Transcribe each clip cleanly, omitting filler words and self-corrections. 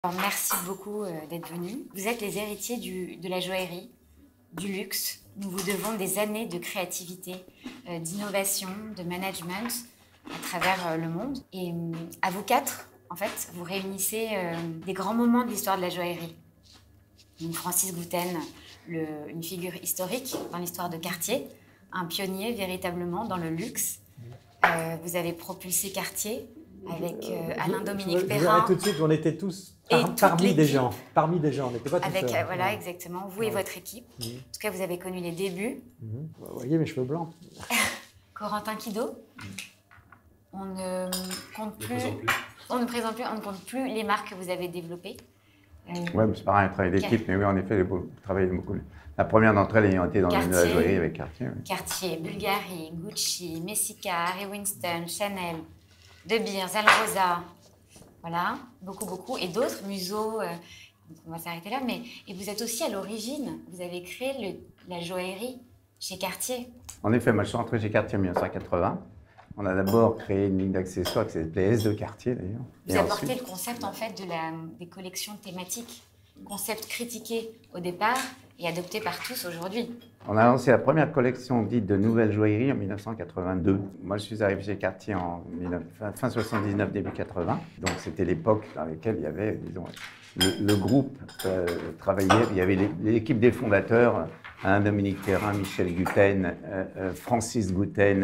Alors, merci beaucoup d'être venus. Vous êtes les héritiers de la joaillerie, du luxe. Nous vous devons des années de créativité, d'innovation, de management à travers le monde. Et à vous quatre, en fait, vous réunissez des grands moments de l'histoire de la joaillerie. Francis Gouten, une figure historique dans l'histoire de Cartier, un pionnier véritablement dans le luxe. Vous avez propulsé Cartier avec Alain-Dominique Perrin. Tout de suite, on était tous parmi des gens, on n'était pas tous seuls. Voilà, exactement, vous et votre équipe. En tout cas, vous avez connu les débuts. Vous voyez mes cheveux blancs. Corentin Kido. On ne compte plus les marques que vous avez développées. Oui, c'est pareil, un travail d'équipe, mais oui, en effet, vous travaillez beaucoup. La première d'entre elles ayant été dans la joaillerie avec Cartier. Oui. Cartier, Bulgari, Gucci, Messika, Harry Winston, Chanel, De Beers, Alrosa, voilà, beaucoup. Et d'autres, Museau, on va s'arrêter là. Et vous êtes aussi à l'origine, vous avez créé la joaillerie chez Cartier. En effet, moi je suis rentré chez Cartier en 1980. On a d'abord créé une ligne d'accessoires qui s'appelait S de Cartier d'ailleurs. Vous apportez le concept en fait des collections thématiques, concept critiqué au départ et adopté par tous aujourd'hui. On a lancé la première collection dite de nouvelle joaillerie en 1982. Moi je suis arrivé chez Cartier en fin 79, début 80. Donc c'était l'époque dans laquelle il y avait, disons, le groupe travaillait. Il y avait l'équipe des fondateurs, Alain-Dominique Perrin, Michel Gouten, Francis Gouten,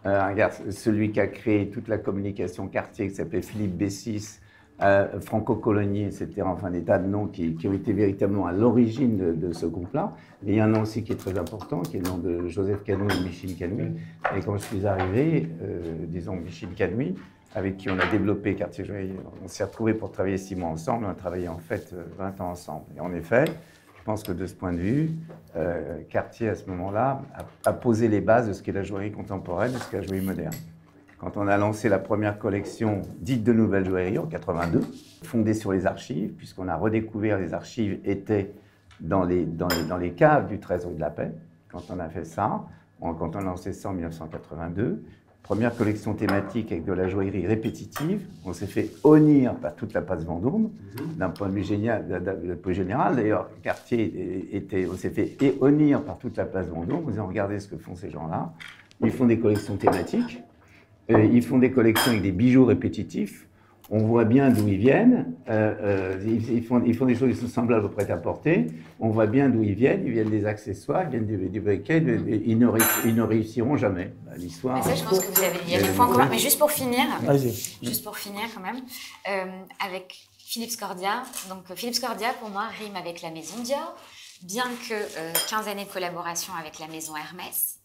celui qui a créé toute la communication Cartier qui s'appelait Philippe Bessis, Franco Colognier, etc. Enfin des tas de noms qui ont été véritablement à l'origine de ce groupe-là. Mais il y a un nom aussi qui est très important, qui est le nom de Joseph Canouy et Michel Canouy. Et quand je suis arrivé, disons Michel Canouy, avec qui on a développé Cartier Joaillerie, on s'est retrouvés pour travailler 6 mois ensemble, on a travaillé en fait 20 ans ensemble. Et en effet, je pense que de ce point de vue, Cartier, à ce moment-là, a posé les bases de ce qu'est la joaillerie contemporaine et ce qu'est la joaillerie moderne. Quand on a lancé la première collection dite de nouvelle joaillerie en 82, fondée sur les archives, puisqu'on a redécouvert les archives étaient dans les caves du Trésor de la Paix, quand on a fait ça, quand on a lancé ça en 1982, première collection thématique avec de la joaillerie répétitive. On s'est fait honnir par toute la place Vendôme, d'un point de vue général. D'ailleurs, Cartier on s'est fait honnir par toute la place Vendôme. Vous avez regardé ce que font ces gens-là. Ils font des collections thématiques. Ils font des collections avec des bijoux répétitifs. On voit bien d'où ils viennent. Ils font des choses qui sont semblables au prêt-à-porter. On voit bien d'où ils viennent. Ils viennent des accessoires, ils viennent du briquet. Ils ne réussiront jamais. L'histoire. Ça, je pense que vous avez dit un point commun. Mais juste pour finir, quand même, avec Philippe Scordia. Donc, Philippe Scordia, pour moi, rime avec la maison Dior, bien que 15 années de collaboration avec la maison Hermès.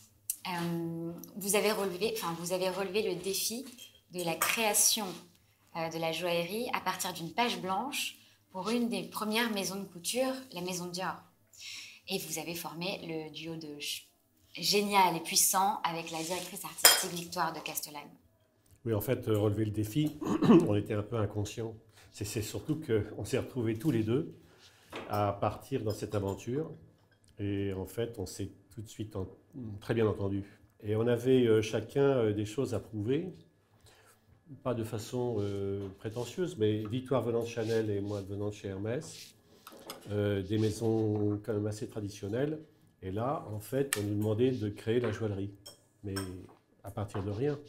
Vous avez relevé le défi de la création de la joaillerie à partir d'une page blanche pour une des premières maisons de couture, la maison Dior. Et vous avez formé le duo génial et puissant avec la directrice artistique Victoire de Castellane. Oui, en fait, relever le défi, on était un peu inconscients. C'est surtout qu'on s'est retrouvés tous les deux à partir dans cette aventure. Et en fait, on s'est tout de suite très bien entendu. Et on avait chacun des choses à prouver, pas de façon prétentieuse, mais Victoire venant de Chanel et moi venant de chez Hermès, des maisons quand même assez traditionnelles. Et là, en fait, on nous demandait de créer la joaillerie, mais à partir de rien.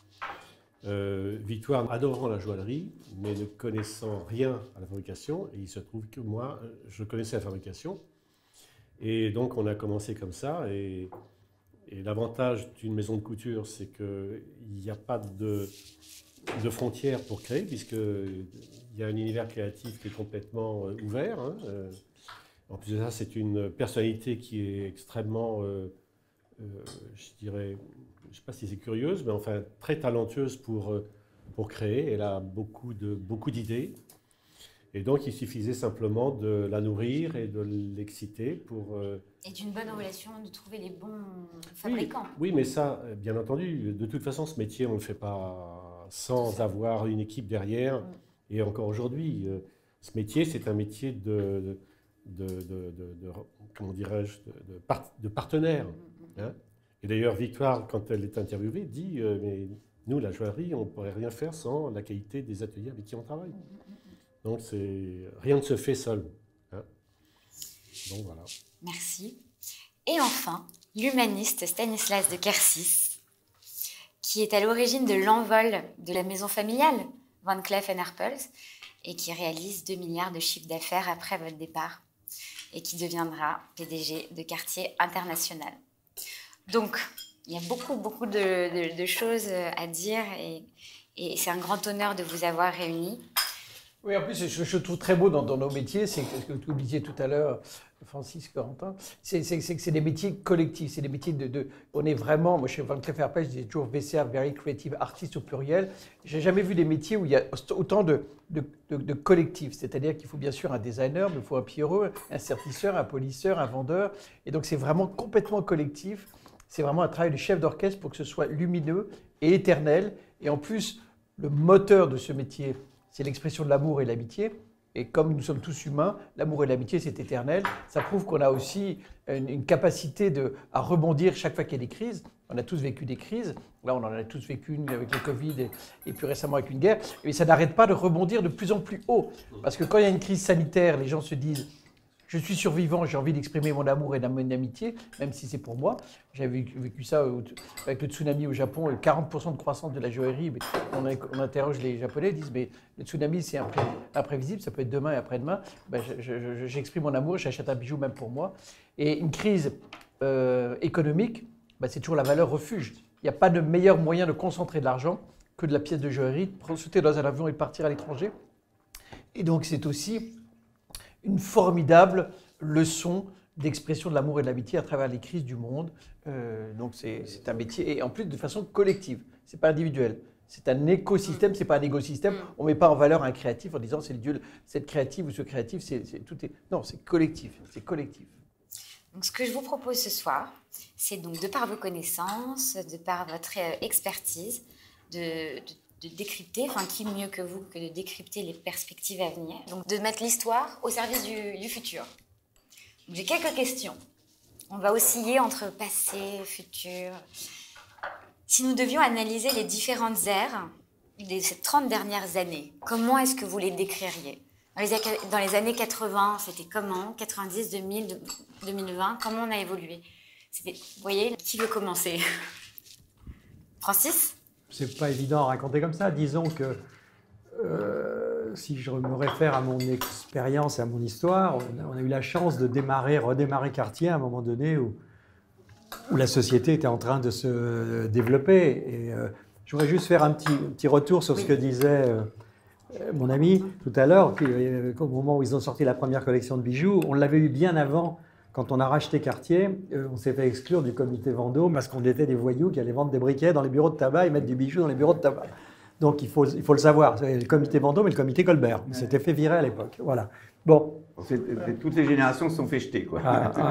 Victoire adorant la joaillerie, mais ne connaissant rien à la fabrication, et il se trouve que moi, je connaissais la fabrication. Et donc, on a commencé comme ça. Et l'avantage d'une maison de couture, c'est qu'il n'y a pas de frontières pour créer, puisqu'il y a un univers créatif qui est complètement ouvert. Hein. En plus de ça, c'est une personnalité qui est extrêmement, je dirais, je ne sais pas si c'est curieuse, mais enfin très talentueuse pour créer. Elle a beaucoup d'idées. Et donc, il suffisait simplement de la nourrir et de l'exciter pour... Et d'une bonne relation, de trouver les bons fabricants. Oui, mais ça, bien entendu, de toute façon, ce métier, on ne le fait pas sans avoir une équipe derrière. Et encore aujourd'hui, ce métier, c'est un métier comment dirais-je, de partenaire. Hein. Et d'ailleurs, Victoire, quand elle est interviewée, dit mais nous, la joaillerie, on ne pourrait rien faire sans la qualité des ateliers avec qui on travaille. Donc rien ne se fait seul. Hein. Donc voilà. Merci. Et enfin, l'humaniste Stanislas de Kersis, qui est à l'origine de l'envol de la maison familiale Van Cleef & Arpels et qui réalise 2 milliards de chiffre d'affaires après votre départ et qui deviendra PDG de Cartier International. Donc, il y a beaucoup de choses à dire et c'est un grand honneur de vous avoir réunis. Oui, en plus, je trouve très beau dans nos métiers, c'est ce que vous disiez tout à l'heure, Francis, Corentin, c'est que c'est des métiers collectifs, c'est des métiers on est vraiment, moi chez Van Cleef & Arpels, je disais toujours VCA, Very Creative Artist au pluriel, j'ai jamais vu des métiers où il y a autant de collectifs, c'est-à-dire qu'il faut bien sûr un designer, mais il faut un pierreux, un sertisseur, un polisseur, un vendeur, et donc c'est vraiment complètement collectif, c'est vraiment un travail de chef d'orchestre pour que ce soit lumineux et éternel, et en plus, le moteur de ce métier, c'est l'expression de l'amour et de l'amitié. Et comme nous sommes tous humains, l'amour et l'amitié, c'est éternel. Ça prouve qu'on a aussi une capacité à rebondir chaque fois qu'il y a des crises. On a tous vécu des crises. Là, on en a tous vécu une avec le Covid et plus récemment avec une guerre. Et ça n'arrête pas de rebondir de plus en plus haut. Parce que quand il y a une crise sanitaire, les gens se disent « je suis survivant, j'ai envie d'exprimer mon amour et mon amitié, même si c'est pour moi ». J'avais vécu ça avec le tsunami au Japon, 40% de croissance de la joaillerie. Mais on interroge les Japonais, ils disent « mais le tsunami, c'est imprévisible, ça peut être demain et après-demain. Ben, j'exprime mon amour, j'achète un bijou même pour moi ». Et une crise économique, ben, c'est toujours la valeur refuge. Il n'y a pas de meilleur moyen de concentrer de l'argent que de la pièce de joaillerie, de sauter dans un avion et de partir à l'étranger. Et donc c'est aussi une formidable leçon d'expression de l'amour et de l'amitié à travers les crises du monde. Donc c'est un métier, et en plus de façon collective, ce n'est pas individuel. C'est un écosystème, ce n'est pas un écosystème. On ne met pas en valeur un créatif en disant c'est le Dieu, cette créative ou ce créatif, non, c'est collectif, c'est collectif. Donc ce que je vous propose ce soir, c'est donc de par vos connaissances, de par votre expertise, de décrypter, enfin qui mieux que vous que de décrypter les perspectives à venir, donc de mettre l'histoire au service du futur. J'ai quelques questions. On va osciller entre passé, futur. Si nous devions analyser les différentes ères de ces 30 dernières années, comment est-ce que vous les décririez ? Dans les années 80, c'était comment ? 90, 2000, 2020, comment on a évolué ? Vous voyez, qui veut commencer ? Francis ? C'est pas évident à raconter comme ça. Disons que si je me réfère à mon expérience et à mon histoire, on a eu la chance de redémarrer Cartier à un moment donné où la société était en train de se développer. Et je voudrais juste faire un petit retour sur ce que disait mon ami tout à l'heure, qu'au moment où ils ont sorti la première collection de bijoux, on l'avait eu bien avant. Quand on a racheté Cartier, on s'est fait exclure du comité Vendôme parce qu'on était des voyous qui allaient vendre des briquets dans les bureaux de tabac et mettre du bijou dans les bureaux de tabac. Donc il faut le savoir, le comité Vendôme et le comité Colbert. On s'était fait virer à l'époque. Voilà. Bon. Toutes les générations se sont fait jeter, quoi.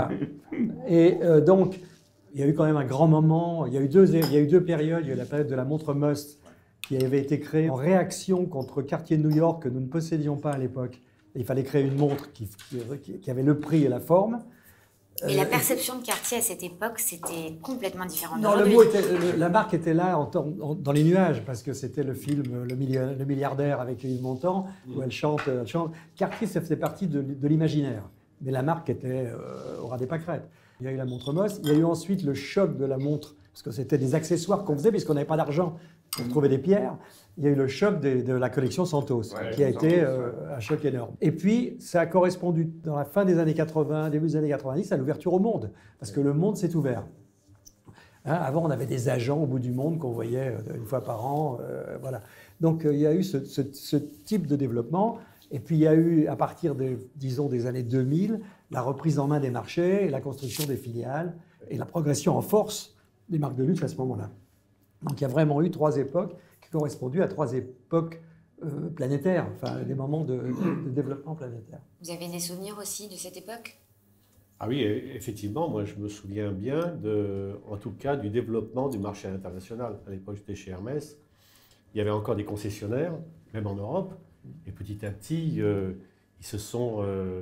Et donc, il y a eu quand même un grand moment. Il y a eu deux périodes. Il y a eu la période de la montre Must qui avait été créée en réaction contre Cartier New York que nous ne possédions pas à l'époque. Il fallait créer une montre qui avait le prix et la forme. Et la perception de Cartier à cette époque, c'était complètement différent. Non, la marque était là dans les nuages, parce que c'était le film Le milliardaire avec Yves Montand, où elle chante. Cartier, ça faisait partie de l'imaginaire, mais la marque était au ras des pâquerettes. Il y a eu la montre Moss, il y a eu ensuite le choc de la montre, parce que c'était des accessoires qu'on faisait, puisqu'on n'avait pas d'argent pour trouver des pierres. Il y a eu le choc de la collection Santos, qui a été un choc énorme. Et puis, ça a correspondu, dans la fin des années 80, début des années 90, à l'ouverture au monde, parce que le monde s'est ouvert. Hein, avant, on avait des agents au bout du monde qu'on voyait une fois par an. Voilà. Donc, il y a eu ce type de développement. Et puis, il y a eu, à partir des années 2000, la reprise en main des marchés, la construction des filiales et la progression en force des marques de luxe à ce moment-là. Donc, il y a vraiment eu 3 époques qui correspondu à 3 époques planétaires, enfin des moments de développement planétaire. Vous avez des souvenirs aussi de cette époque ? Ah oui, effectivement, moi je me souviens bien, en tout cas, du développement du marché international. À l'époque, j'étais chez Hermès, il y avait encore des concessionnaires, même en Europe, et petit à petit, ils se sont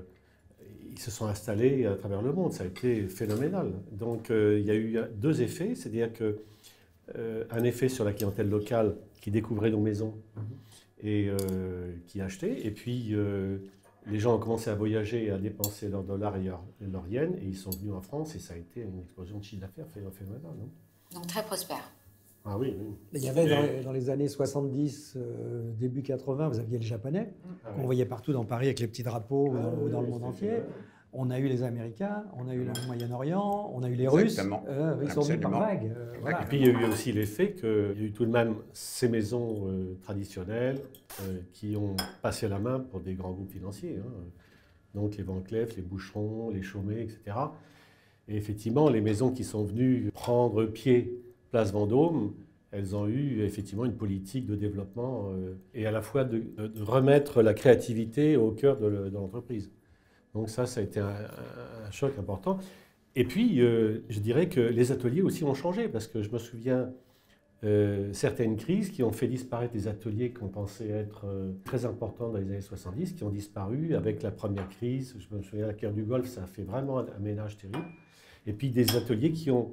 installés à travers le monde. Ça a été phénoménal. Donc il y a eu 2 effets, c'est-à-dire que un effet sur la clientèle locale qui découvrait nos maisons et qui achetaient. Et puis, les gens ont commencé à voyager et à dépenser leurs dollars et leurs yens, et ils sont venus en France, et ça a été une explosion de chiffre d'affaires phénoménale, non? Donc très prospère. Ah oui, oui. Il y avait dans les années 70, début 80, vous aviez le japonais, qu'on voyait partout dans Paris avec les petits drapeaux ou dans le monde entier. On a eu les Américains, on a eu le Moyen-Orient, on a eu les Russes. Ils sont venus par vagues. Voilà. Et puis il y a eu aussi l'effet qu'il y a eu tout de même ces maisons traditionnelles qui ont passé la main pour des grands groupes financiers. Hein. Donc les Van Cleef, les Boucheron, les Chaumet, etc. Et effectivement, les maisons qui sont venues prendre pied place Vendôme, elles ont eu effectivement une politique de développement et à la fois de remettre la créativité au cœur de l'entreprise. Donc ça a été un choc important. Et puis, je dirais que les ateliers aussi ont changé, parce que je me souviens certaines crises qui ont fait disparaître des ateliers qu'on pensait être très importants dans les années 70, qui ont disparu avec la première crise. Je me souviens, la guerre du Golfe, ça a fait vraiment un ménage terrible. Et puis des ateliers qui ont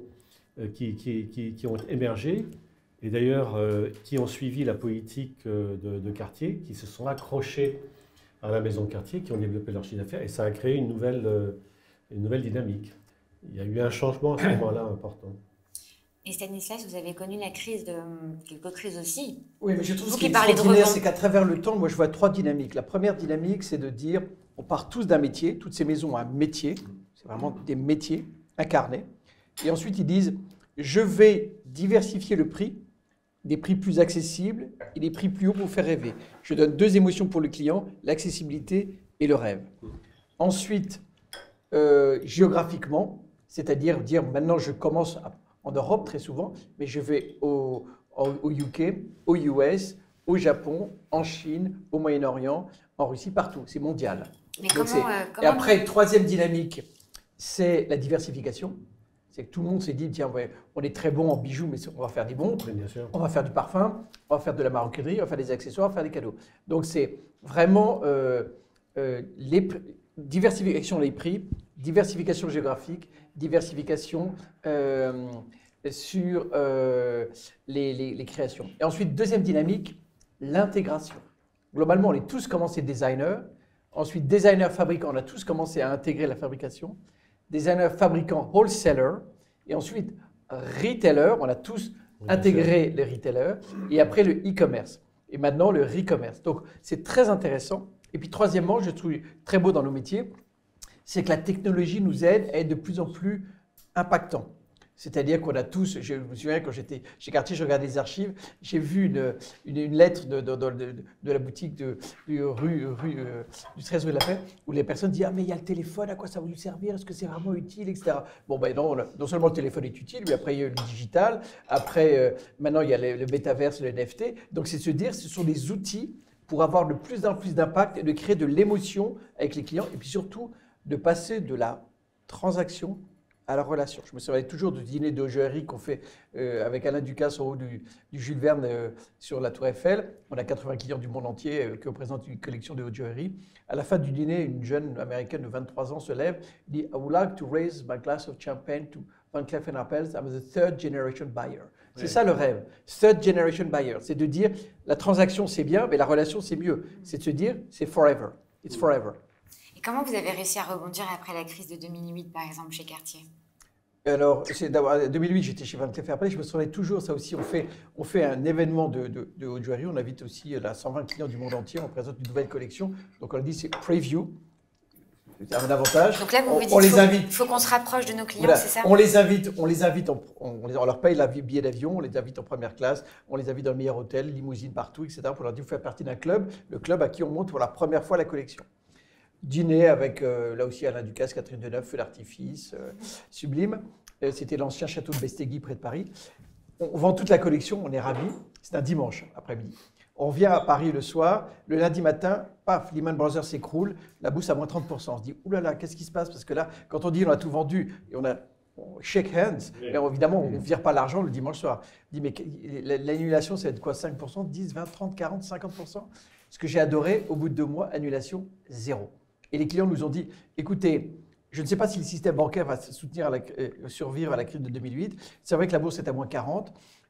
émergé, et d'ailleurs qui ont suivi la politique de quartier, qui se sont accrochés à la maison de quartier, qui ont développé leur chiffre d'affaires, et ça a créé une nouvelle dynamique. Il y a eu un changement à ce moment-là important. Et Stanislas, vous avez connu quelques crises aussi. Oui, mais je trouve ce qui est extraordinaire, c'est qu'à travers le temps, moi je vois trois dynamiques. La première dynamique, c'est de dire, on part tous d'un métier, toutes ces maisons ont un métier, c'est vraiment des métiers incarnés. Et ensuite, ils disent, je vais diversifier le prix, des prix plus accessibles et des prix plus hauts pour faire rêver. Je donne deux émotions pour le client, l'accessibilité et le rêve. Ensuite, géographiquement, c'est-à-dire dire maintenant je commence en Europe très souvent, mais je vais au UK, aux US, au Japon, en Chine, au Moyen-Orient, en Russie, partout. C'est mondial. Mais et après, troisième dynamique, c'est la diversification. C'est que tout le monde s'est dit, tiens, ouais, on est très bon en bijoux, mais on va faire des montres, on va faire du parfum, on va faire de la maroquinerie, on va faire des accessoires, on va faire des cadeaux. Donc c'est vraiment diversification des prix, diversification géographique, diversification sur les créations. Et ensuite, deuxième dynamique, l'intégration. Globalement, on est tous commencé designers. Ensuite, designer fabricant, on a tous commencé à intégrer la fabrication. Designer fabricant wholesaler. Et ensuite, retailer, on a tous intégré les retailers. Et après, le e-commerce. Et maintenant, le re-commerce. Donc, c'est très intéressant. Et puis, troisièmement, je trouve très beau dans nos métiers, c'est que la technologie nous aide à être de plus en plus impactant. C'est-à-dire qu'on a tous, je me souviens quand j'étais chez Cartier, je regardais les archives, j'ai vu une lettre de la boutique du 13 rue de la Paix, où les personnes disent « Ah mais il y a le téléphone, à quoi ça va nous servir? Est-ce que c'est vraiment utile ?» etc. Bon ben non seulement le téléphone est utile, mais après il y a le digital, après maintenant il y a le métaverse, le NFT. Donc c'est se dire, ce sont des outils pour avoir de plus en plus d'impact et de créer de l'émotion avec les clients, et puis surtout de passer de la transaction à la relation. Je me souviens toujours du dîner de joaillerie qu'on fait avec Alain Ducasse au haut du Jules Verne sur la Tour Eiffel. On a 80 clients du monde entier qui représentent une collection de haute joaillerie. À la fin du dîner, une jeune américaine de 23 ans se lève et dit « I would like to raise my glass of champagne to Van Cleef & Arpels. I'm the third generation buyer. » C'est ça le rêve. Third generation buyer. C'est de dire la transaction c'est bien, mais la relation c'est mieux. C'est de se dire c'est forever. It's forever. Et comment vous avez réussi à rebondir après la crise de 2008, par exemple, chez Cartier? Alors, en 2008, j'étais chez Van Cleef & Arpels. Je me souviens toujours, ça aussi, on fait un événement de haute joaillerie. On invite aussi 120 clients du monde entier. On présente une nouvelle collection. Donc, on a dit c'est preview. C'est un avantage. Donc là, vous vous dites qu'il faut qu'on se rapproche de nos clients, voilà. C'est ça? On les invite, on leur paye le billet d'avion, on les invite en première classe, on les invite dans le meilleur hôtel, limousine partout, etc. Pour leur dire, vous faites partie d'un club, le club à qui on monte pour la première fois la collection. Dîner avec, là aussi, Alain Ducasse, Catherine Deneuve, feu d'artifice, sublime. C'était l'ancien château de Bestegui, près de Paris. On vend toute la collection, on est ravis. C'est un dimanche après-midi. On vient à Paris le soir, le lundi matin, paf, Lehman Brothers s'écroule, la bourse à moins 30%. On se dit, oulala, qu'est-ce qui se passe? Parce que là, quand on dit on a tout vendu et on shake hands, mais évidemment, on ne vire pas l'argent le dimanche soir. On dit, mais l'annulation, ça va être quoi? 5%, 10, 20, 30, 40, 50%? Ce que j'ai adoré, au bout de 2 mois, annulation, 0. Et les clients nous ont dit, écoutez, je ne sais pas si le système bancaire va survivre à la crise de 2008. C'est vrai que la bourse est à moins 40.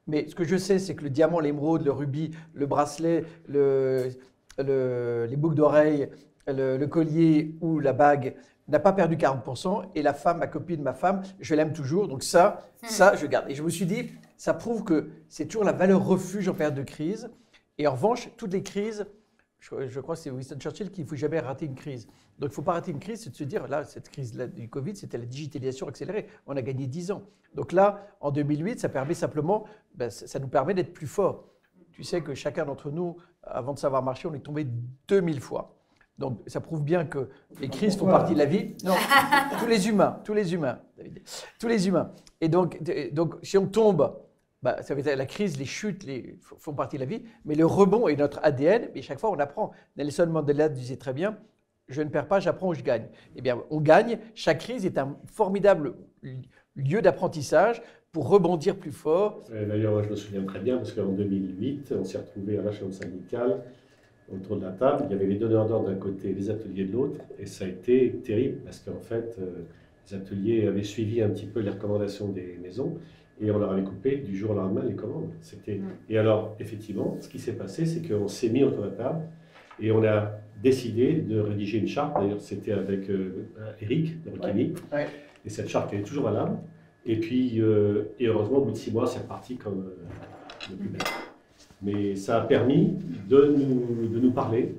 Mais ce que je sais, c'est que le diamant, l'émeraude, le rubis, le bracelet, les boucles d'oreilles, le collier ou la bague n'a pas perdu 40%. Et la femme, ma copine, ma femme, je l'aime toujours. Donc ça, je garde. Et je me suis dit, ça prouve que c'est toujours la valeur refuge en période de crise. Et en revanche, toutes les crises, je crois que c'est Winston Churchill qu'il ne faut jamais rater une crise. Donc il ne faut pas rater une crise, c'est de se dire, là, cette crise-là du Covid, c'était la digitalisation accélérée. On a gagné 10 ans. Donc là, en 2008, ça permet simplement, ça nous permet d'être plus forts. Tu sais que chacun d'entre nous, avant de savoir marcher, on est tombé 2000 fois. Donc ça prouve bien que les crises font partie de la vie. Non, tous les humains, David, tous les humains. Et donc si on tombe, ça veut dire la crise, les chutes font partie de la vie, mais le rebond est notre ADN, et chaque fois on apprend. Nelson Mandela disait très bien, je ne perds pas, j'apprends ou je gagne. Eh bien, on gagne, chaque crise est un formidable lieu d'apprentissage pour rebondir plus fort. D'ailleurs, moi, je me souviens très bien, parce qu'en 2008, on s'est retrouvés à la Chambre syndicale, autour de la table, il y avait les donneurs d'ordre d'un côté, les ateliers de l'autre, et ça a été terrible, parce qu'en fait, les ateliers avaient suivi un petit peu les recommandations des maisons, et on leur avait coupé du jour au lendemain les commandes. Et alors, effectivement, ce qui s'est passé, c'est qu'on s'est mis autour de la table, et on a décidé de rédiger une charte. D'ailleurs, c'était avec Eric de Rokini, et cette charte, elle est toujours valable. Et puis, et heureusement, au bout de 6 mois, c'est reparti comme le plus belle. Mais ça a permis de nous parler,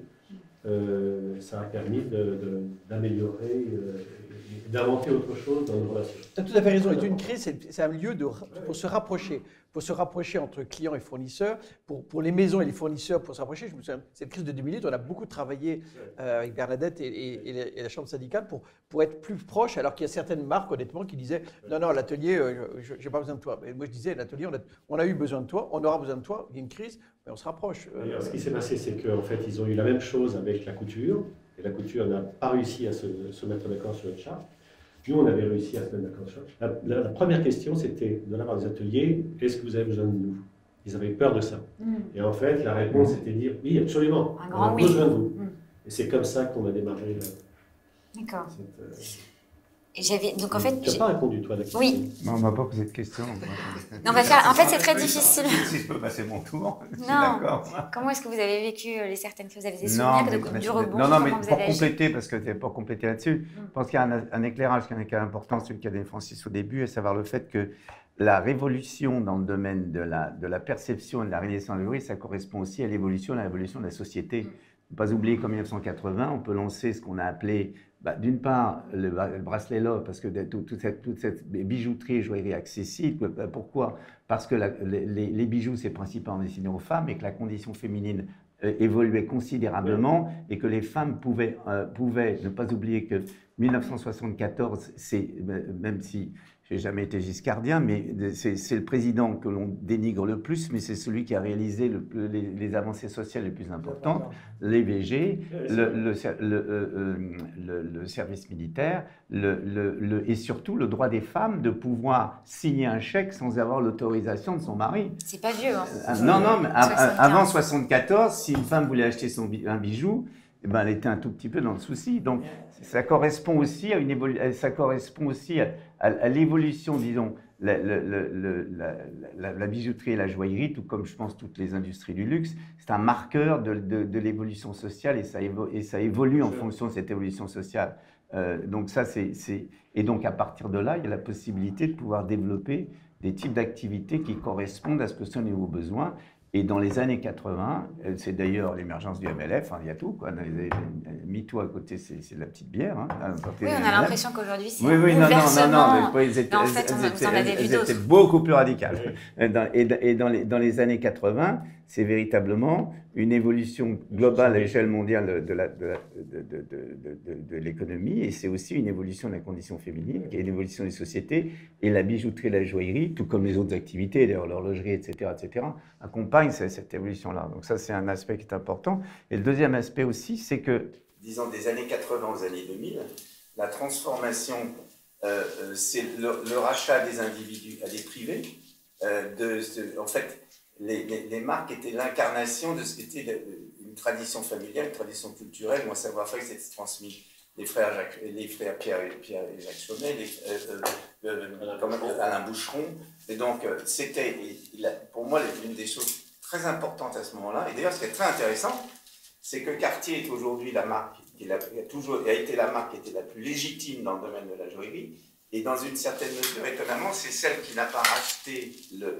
ça a permis d'améliorer, d'inventer autre chose dans nos relations. Tu as tout à fait raison. Et une crise, c'est un lieu pour se rapprocher. Pour se rapprocher entre clients et fournisseurs, pour les maisons et les fournisseurs, pour se rapprocher. Je me souviens, cette crise de 2008, on a beaucoup travaillé avec Bernadette et la Chambre syndicale pour être plus proche, alors qu'il y a certaines marques, honnêtement, qui disaient « Non, l'atelier, je n'ai pas besoin de toi ». Et moi, je disais « L'atelier, on a eu besoin de toi, on aura besoin de toi, il y a une crise, mais on se rapproche ». Ce qui s'est passé, c'est qu'en fait, ils ont eu la même chose avec la couture, et la couture n'a pas réussi à se mettre d'accord sur une charte. Nous, on avait réussi à se mettre d'accord sur la première question, c'était de la part des ateliers, est-ce que vous avez besoin de nous? Ils avaient peur de ça. Et en fait, la réponse, c'était de dire, oui, absolument, on a besoin de vous. Et c'est comme ça qu'on a démarré. D'accord. Donc en fait, tu n'as pas répondu, toi, à la question. Oui. Non, on ne m'a pas posé de question. Non, on va faire. En fait, c'est très difficile. Si je peux passer mon tour, je suis non. d'accord. Comment est-ce que vous avez vécu les certaines crises? Vous avez des souvenirs du rebond? Non, mais pour compléter, parce que tu n'es pas complété là-dessus, je pense qu'il y a un éclairage qui est important, celui qu'a donné Francis au début, à savoir le fait que la révolution dans le domaine de la perception et de la réalisation de la joaillerie, ça correspond aussi à l'évolution de la société. Il ne faut pas oublier qu'en 1980, on peut lancer ce qu'on a appelé d'une part, le bracelet Love, parce que toute cette bijouterie et joaillerie accessible. Pourquoi? Parce que les bijoux, c'est principalement destiné aux femmes et que la condition féminine évoluait considérablement et que les femmes pouvaient ne pas oublier que 1974, même si je n'ai jamais été giscardien, mais c'est le président que l'on dénigre le plus, mais c'est celui qui a réalisé les avancées sociales les plus importantes, l'IVG, le service militaire, et surtout le droit des femmes de pouvoir signer un chèque sans avoir l'autorisation de son mari. C'est pas vieux, hein. Non, mais avant 74, si une femme voulait acheter un bijou, elle était un tout petit peu dans le souci. Donc, ça correspond aussi à l'évolution, disons, la bijouterie et la joaillerie, tout comme je pense toutes les industries du luxe, c'est un marqueur de l'évolution sociale et ça évolue en fonction de cette évolution sociale. Donc et donc à partir de là, il y a la possibilité de pouvoir développer des types d'activités qui correspondent à ce que sont les nouveaux besoins. Et dans les années 80, c'est d'ailleurs l'émergence du MLF, il y a tout, quoi. MeToo à côté, c'est de la petite bière. Hein, oui, on a l'impression qu'aujourd'hui, c'est non, en fait, vous en avez vu d'autres. C'était beaucoup plus radical. Et dans les années 80, c'est véritablement une évolution globale à l'échelle mondiale de l'économie, et c'est aussi une évolution de la condition féminine, qui est une évolution des sociétés, et la bijouterie et la joaillerie, tout comme les autres activités, d'ailleurs l'horlogerie, etc., accompagnent cette évolution-là. Donc ça, c'est un aspect qui est important. Et le deuxième aspect aussi, c'est que, disons, des années 80 aux années 2000, la transformation, c'est le rachat des individus à des privés. En fait, les marques étaient l'incarnation de ce qu'était une tradition familiale, une tradition culturelle, ou un savoir-faire qui s'était transmis. les frères Pierre et Jacques Chaumet, Alain Boucheron. Et donc, c'était, pour moi, l'une des choses très importantes à ce moment-là. Et d'ailleurs, ce qui est très intéressant, c'est que Cartier est aujourd'hui la marque, a été la marque qui était la plus légitime dans le domaine de la joaillerie. Et dans une certaine mesure, étonnamment, c'est celle qui n'a pas racheté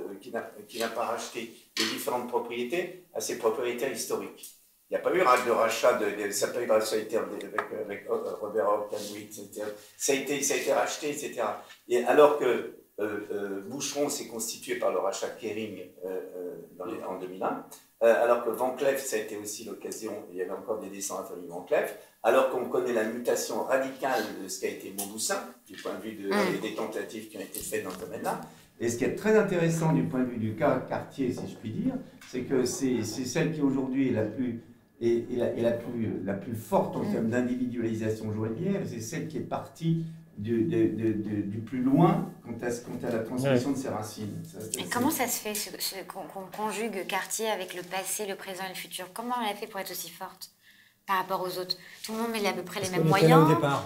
les différentes propriétés à ses propriétaires historiques. Il n'y a pas eu de rachat, ça n'a pas eu de rachat avec Robert Hockenwright, etc. Ça a été racheté, etc. Et alors que Boucheron s'est constitué par le rachat Kering en 2001, alors que Van Cleef, ça a été aussi l'occasion, il y avait encore des descendants de la famille Van Cleef, alors qu'on connaît la mutation radicale de ce qu'a été Mauboussin, du point de vue des tentatives qui ont été faites dans ce domaine-là. Et ce qui est très intéressant du point de vue du cas Cartier, si je puis dire, c'est que c'est celle qui aujourd'hui est la plus forte en termes d'individualisation joaillière, c'est celle qui est partie du plus loin quant à la transmission de ses racines. Et comment ça se fait qu'on conjugue Cartier avec le passé, le présent et le futur? Comment elle a fait pour être aussi forte par rapport aux autres? Tout le monde met à peu près les mêmes moyens. Au départ.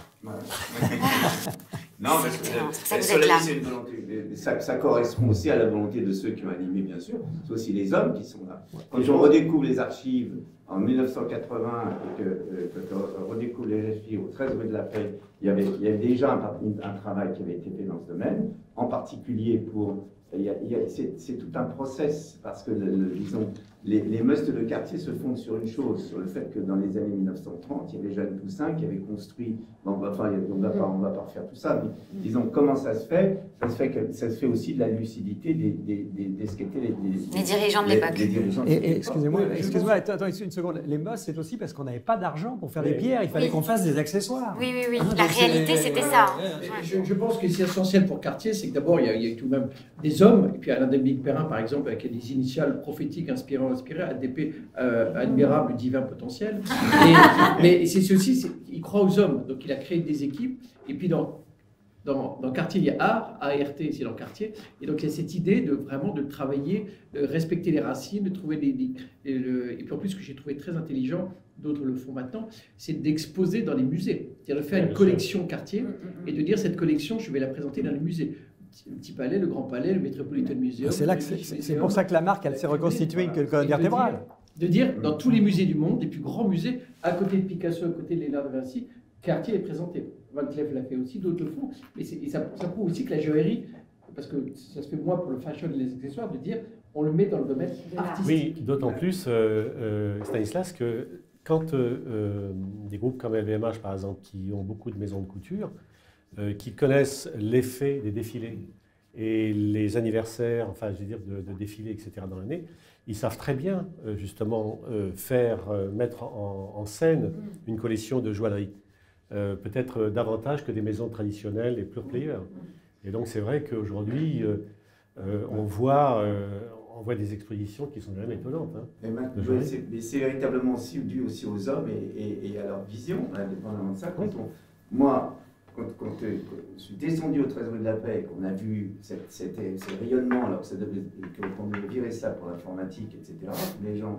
Non, parce que c'est une volonté. Ça correspond aussi à la volonté de ceux qui ont animé, bien sûr. C'est aussi les hommes qui sont là. Quand on redécouvre les archives en 1980 et qu'on redécouvre les archives au 13 rue de la Paix, il y avait déjà un travail qui avait été fait dans ce domaine, en particulier pour... C'est tout un process, parce que, disons, les musts de Cartier se fondent sur une chose, sur le fait que dans les années 1930, il y avait Jeanne Poussin qui avait construit, on va pas refaire tout ça, mais disons, comment ça se fait? Ça se fait aussi de la lucidité des ce qu'étaient les dirigeants de l'époque. Excusez-moi, attends une seconde. Les musts, c'est aussi parce qu'on n'avait pas d'argent pour faire des pierres, il fallait qu'on fasse des accessoires. Oui. La réalité, c'était ça. Je pense que c'est essentiel pour Cartier, c'est que d'abord, il y a tout de même des hommes, et puis Alain Dominique Perrin, par exemple, avec des initiales prophétiques inspiré, ADP, admirable, divin potentiel. Mais c'est ceci, il croit aux hommes, donc il a créé des équipes, et puis dans Cartier, il y a art, ART, c'est dans Cartier, et donc il y a cette idée de vraiment de travailler, de respecter les racines, de trouver et puis en plus, ce que j'ai trouvé très intelligent, d'autres le font maintenant, c'est d'exposer dans les musées, c'est-à-dire de faire une collection Cartier, et de dire cette collection, je vais la présenter dans les musées. Le Petit Palais, le Grand Palais, le Metropolitan Museum. C'est pour ça que la marque, elle s'est reconstituée une colonne vertébrale. De dire, dans tous les musées du monde, les plus grands musées, à côté de Picasso, à côté de Léonard de Vinci, Cartier est présenté. Van Cleef l'a fait aussi, d'autres le font. Mais ça prouve aussi que la joaillerie, parce que ça se fait moins pour le fashion et les accessoires, de dire, on le met dans le domaine artistique. Oui, d'autant plus, Stanislas, que quand des groupes comme LVMH, par exemple, qui ont beaucoup de maisons de couture, qui connaissent l'effet des défilés et les anniversaires, enfin, je veux dire, de défilés, etc. dans l'année, ils savent très bien, justement, mettre en scène une collection de joaillerie. Peut-être davantage que des maisons traditionnelles et pure players. Et donc, c'est vrai qu'aujourd'hui, on voit des expositions qui sont quand même étonnantes. Hein, mais c'est véritablement aussi dû aussi aux hommes et à leur vision, indépendamment de ça. Quand je suis descendu au 13 rue de la Paix, qu'on a vu ce rayonnement, alors qu'on devait virer ça pour l'informatique, etc., les gens,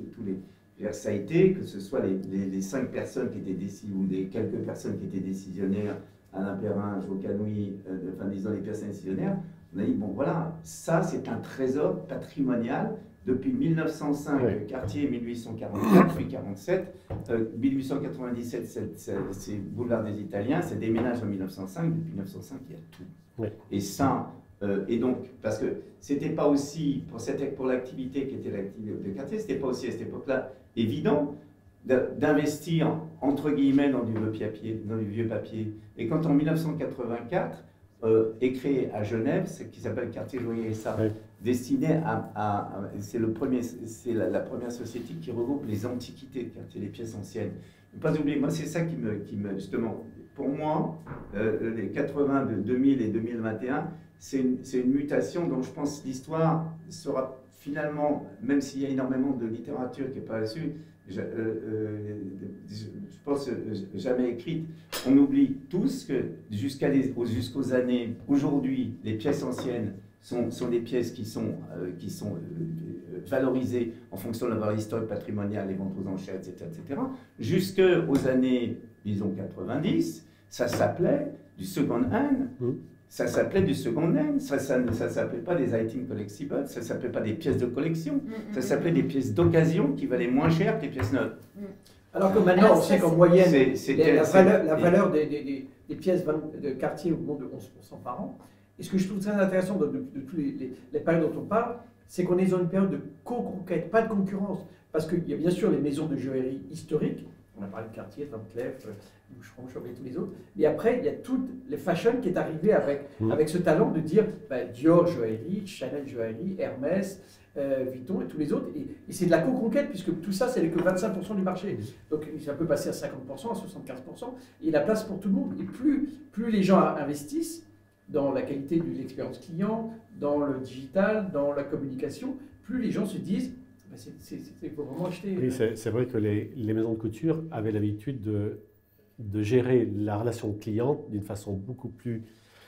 ça a été, que ce soit les 5 personnes qui étaient décisionnaires, ou les quelques personnes qui étaient décisionnaires, Alain Perrin, Jo Canoui, disons les personnes décisionnaires, on a dit, bon voilà, ça c'est un trésor patrimonial. Depuis 1905, Cartier, 1844, puis 47, 1897, c'est Boulevard des Italiens, ça déménage en 1905, depuis 1905, il y a tout. Oui. Et ça, et donc, parce que c'était pas aussi, pour l'activité qui était l'activité de Cartier, c'était pas aussi à cette époque-là évident d'investir, entre guillemets, dans du vieux papier. Et quand en 1984, est créé à Genève, ce qui s'appelle Cartier Joaillerie SA, destiné c'est la première société qui regroupe les antiquités de Cartier, les pièces anciennes. Ne pas oublier, moi c'est ça qui me justement, pour moi, les 80 de 2000 et 2021, c'est une mutation dont je pense que l'histoire sera finalement, même s'il y a énormément de littérature qui n'est pas là-dessus, je pense jamais écrite, on oublie tous que jusqu'aux années, aujourd'hui, les pièces anciennes sont des pièces qui sont valorisé en fonction de la valeur historique patrimoniale, les ventes aux enchères, etc., jusqu'aux années, disons, 90, ça s'appelait du second hand. Ça s'appelait du second hand, ça ne s'appelait pas des items collectibles, ça ne s'appelait pas des pièces de collection, ça s'appelait des pièces d'occasion qui valaient moins cher que les pièces neuves. Alors que maintenant, on sait qu'en moyenne, la valeur des pièces de quartier augmente de 11% par an. Et ce que je trouve très intéressant de tous les périodes dont on parle, c'est qu'on est dans une période de co-conquête, pas de concurrence. Parce qu'il y a bien sûr les maisons de joaillerie historiques, on a parlé de Cartier, Van Cleef, Boucheron, Chauvet et tous les autres. Et après, il y a toutes les fashion qui est arrivé avec ce talent de dire Dior joaillerie, Chanel joaillerie, Hermès, Vuitton et tous les autres. Et c'est de la co-conquête puisque tout ça, c'est que 25% du marché. Donc ça peut passer à 50%, à 75%. Et la place pour tout le monde. Et plus les gens investissent dans la qualité de l'expérience client, dans le digital, dans la communication, plus les gens se disent il faut vraiment acheter. Oui, c'est vrai que les maisons de couture avaient l'habitude de gérer la relation client d'une façon beaucoup plus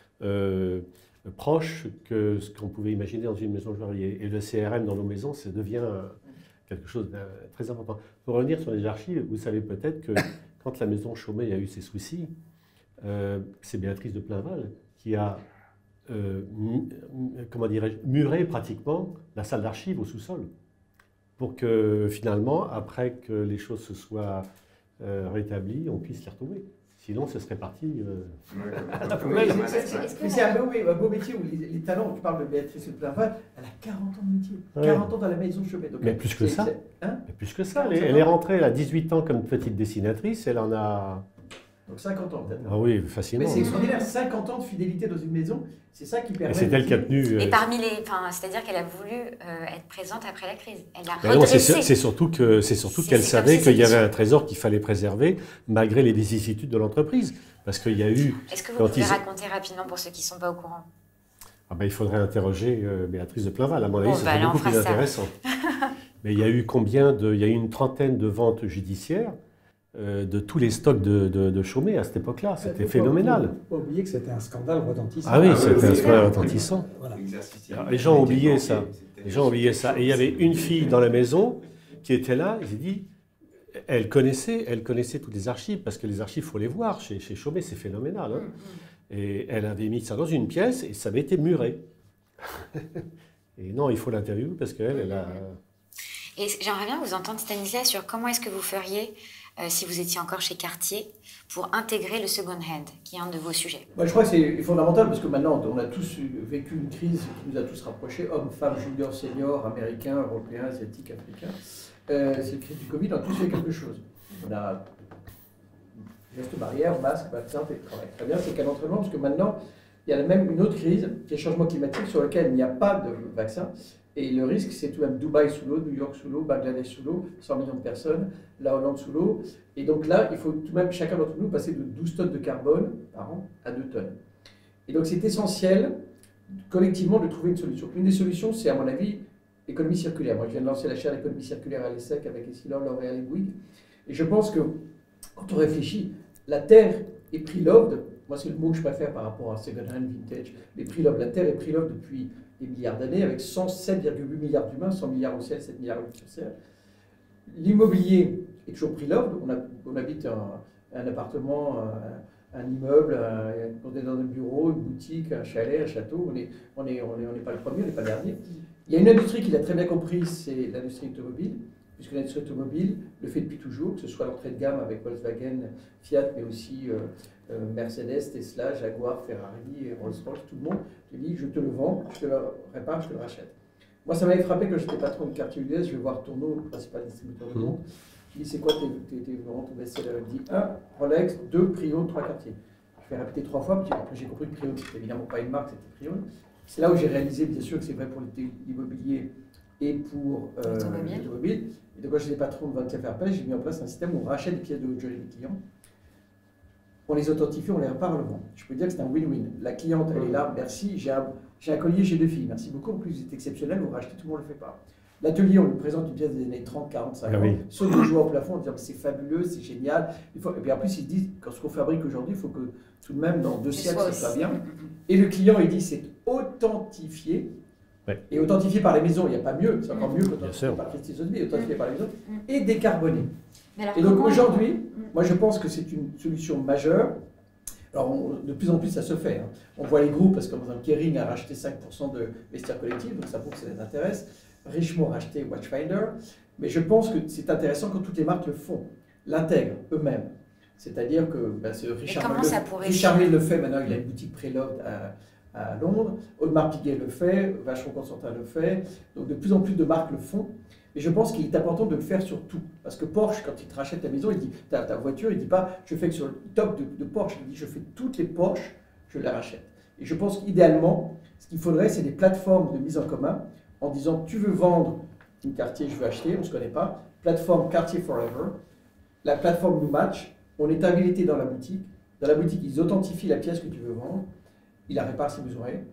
proche que ce qu'on pouvait imaginer dans une maison de joaillerie. Et le CRM dans nos maisons, ça devient quelque chose de très important. Pour revenir sur les archives, vous savez peut-être que quand la maison Chaumet a eu ses soucis, c'est Béatrice de Plainval qui a comment dirais-je, muré pratiquement la salle d'archives au sous-sol, pour que finalement, après que les choses se soient rétablies, on puisse les retrouver. Sinon, ce serait parti à la poubelle. C'est un beau métier où les talents, tu parles de Béatrice de Plainval, elle a 40 ans de métier, 40 ans dans la maison Chaumet. Mais plus que ça, mais plus que ça. Elle est rentrée, elle a 18 ans comme petite dessinatrice, elle en a... Donc 50 ans peut-être. Ah oui, facilement. Mais c'est extraordinaire, 50 ans de fidélité dans une maison, c'est ça qui permet... Et c'est elle qui a tenu... Et parmi les... c'est-à-dire qu'elle a voulu être présente après la crise. Elle a redressé. C'est surtout qu'elle savait qu'il y avait un trésor qu'il fallait préserver, malgré les vicissitudes de l'entreprise. Parce qu'il y a eu... Est-ce que vous pouvez raconter rapidement pour ceux qui ne sont pas au courant? Il faudrait interroger Béatrice de Plainval, à mon avis, c'est beaucoup plus intéressant. Mais il y a eu il y a eu une trentaine de ventes judiciaires de tous les stocks de Chaumet à cette époque-là. C'était phénoménal. Il ne faut pas oublier que c'était un scandale retentissant. Ah oui, c'était un scandale retentissant. Voilà. Les gens ont oublié ça. Les gens ont oublié ça. Et il y avait une fille dans la maison qui était là, et j'ai dit, elle connaissait toutes les archives, parce que les archives, il faut les voir. Chez Chaumet, c'est phénoménal. Hein. Et elle avait mis ça dans une pièce, et ça avait été muré. Et non, il faut l'interviewer, parce qu'elle a... Et j'aimerais bien vous entendre, Stanislas, sur comment est-ce que vous feriez, si vous étiez encore chez Cartier, pour intégrer le second hand, qui est un de vos sujets. Je crois que c'est fondamental, parce que maintenant, on a tous vécu une crise qui nous a tous rapprochés, hommes, femmes, juniors, seniors, américains, européens, asiatiques, africains. C'est le crise du Covid, on a tous fait quelque chose. On a gestes barrières, masques, vaccins, télétravail. Très bien, c'est qu'un entraînement, parce que maintenant, il y a même une autre crise, qui est le changement climatique, sur lequel il n'y a pas de vaccin. Et le risque, c'est tout de même Dubaï sous l'eau, New York sous l'eau, Bangladesh sous l'eau, 100 millions de personnes, la Hollande sous l'eau. Et donc là, il faut tout de même, chacun d'entre nous, passer de 12 tonnes de carbone par an à 2 tonnes. Et donc c'est essentiel, collectivement, de trouver une solution. Une des solutions, c'est à mon avis, l'économie circulaire. Moi, je viens de lancer la chaire d'économie circulaire à l'ESSEC avec Essilor, L'Oréal et Bouygues. Et je pense que, quand on réfléchit, la terre est pre-loved. Moi, c'est le mot que je préfère par rapport à second-hand, vintage. Mais pre-loved, la terre est pre-loved depuis des milliards d'années, avec 107,8 milliards d'humains, 100 milliards au ciel, 7 milliards sur terre. L'immobilier est toujours pre-loved. On habite un appartement, un immeuble, on est dans un bureau, une boutique, un chalet, un château. On n'est pas le premier, on n'est pas le dernier. Il y a une industrie qui l'a très bien compris, c'est l'industrie automobile. Puisque l'industrie automobile le fait depuis toujours, que ce soit l'entrée de gamme avec Volkswagen, Fiat, mais aussi Mercedes, Tesla, Jaguar, Ferrari, Rolls-Royce, tout le monde te dit je te le vends, je te le répare, je te le rachète. Moi, ça m'avait frappé quand j'étais patron de Cartier US, je vais voir Tourneau, le principal distributeur du monde. Je dis c'est quoi tes ventes, ton best-seller? Il me dit 1, Rolex, 2, Prion, 3 Cartier. Je vais répéter 3 fois, puis après j'ai compris que Prion, c'était évidemment pas une marque, c'était Prion. C'est là où j'ai réalisé, bien sûr, que c'est vrai pour l'immobilier et pour l'automobile. Et donc, quand j'étais patron de Van Cleef & Arpels, j'ai mis en place un système où on rachète des pièces de haute joaillerie des clients. On les authentifie, on les répare, on le vend. Je peux dire que c'est un win-win. La cliente, elle est là, merci, j'ai un collier, j'ai 2 filles, merci beaucoup, en plus vous êtes exceptionnel, vous rachetez, tout le monde ne le fait pas. L'atelier, on lui présente une pièce des années 30, 40, 50 ans, saute de joie au plafond, on dit c'est fabuleux, c'est génial. Et puis en plus, ils se disent, quand ce qu'on fabrique aujourd'hui, il faut que tout de même, dans 2 siècles, ça soit bien. Et le client, il dit, c'est authentifié, Ouais. Et authentifié par les maisons, il n'y a pas mieux, c'est encore mieux qu'authentifié par Christie Sotheby's, authentifié par les maisons, et décarboné. Et donc aujourd'hui, moi je pense que c'est une solution majeure. Alors de plus en plus ça se fait. Hein. On voit les groupes, parce que par exemple Kering a racheté 5% de Vestiaire Collectif, donc ça prouve que ça les intéresse. Richemont a racheté Watchfinder. Mais je pense que c'est intéressant quand toutes les marques le font, l'intègrent eux-mêmes. C'est-à-dire que Richard Mille le fait, maintenant il a une boutique Preloved à Londres, Audemars Piguet le fait, Vacheron Constantin le fait, donc de plus en plus de marques le font. Mais je pense qu'il est important de le faire sur tout. Parce que Porsche, quand il te rachète ta maison, il dit, ta voiture, il ne dit pas je fais que sur le top de Porsche, il dit je fais toutes les Porsche, je la rachète. Et je pense qu'idéalement, ce qu'il faudrait, c'est des plateformes de mise en commun en disant tu veux vendre une Cartier, je veux acheter, on ne se connaît pas, plateforme Cartier Forever, la plateforme nous match, on est habilité dans la boutique, ils authentifient la pièce que tu veux vendre, ils la réparent si besoin est,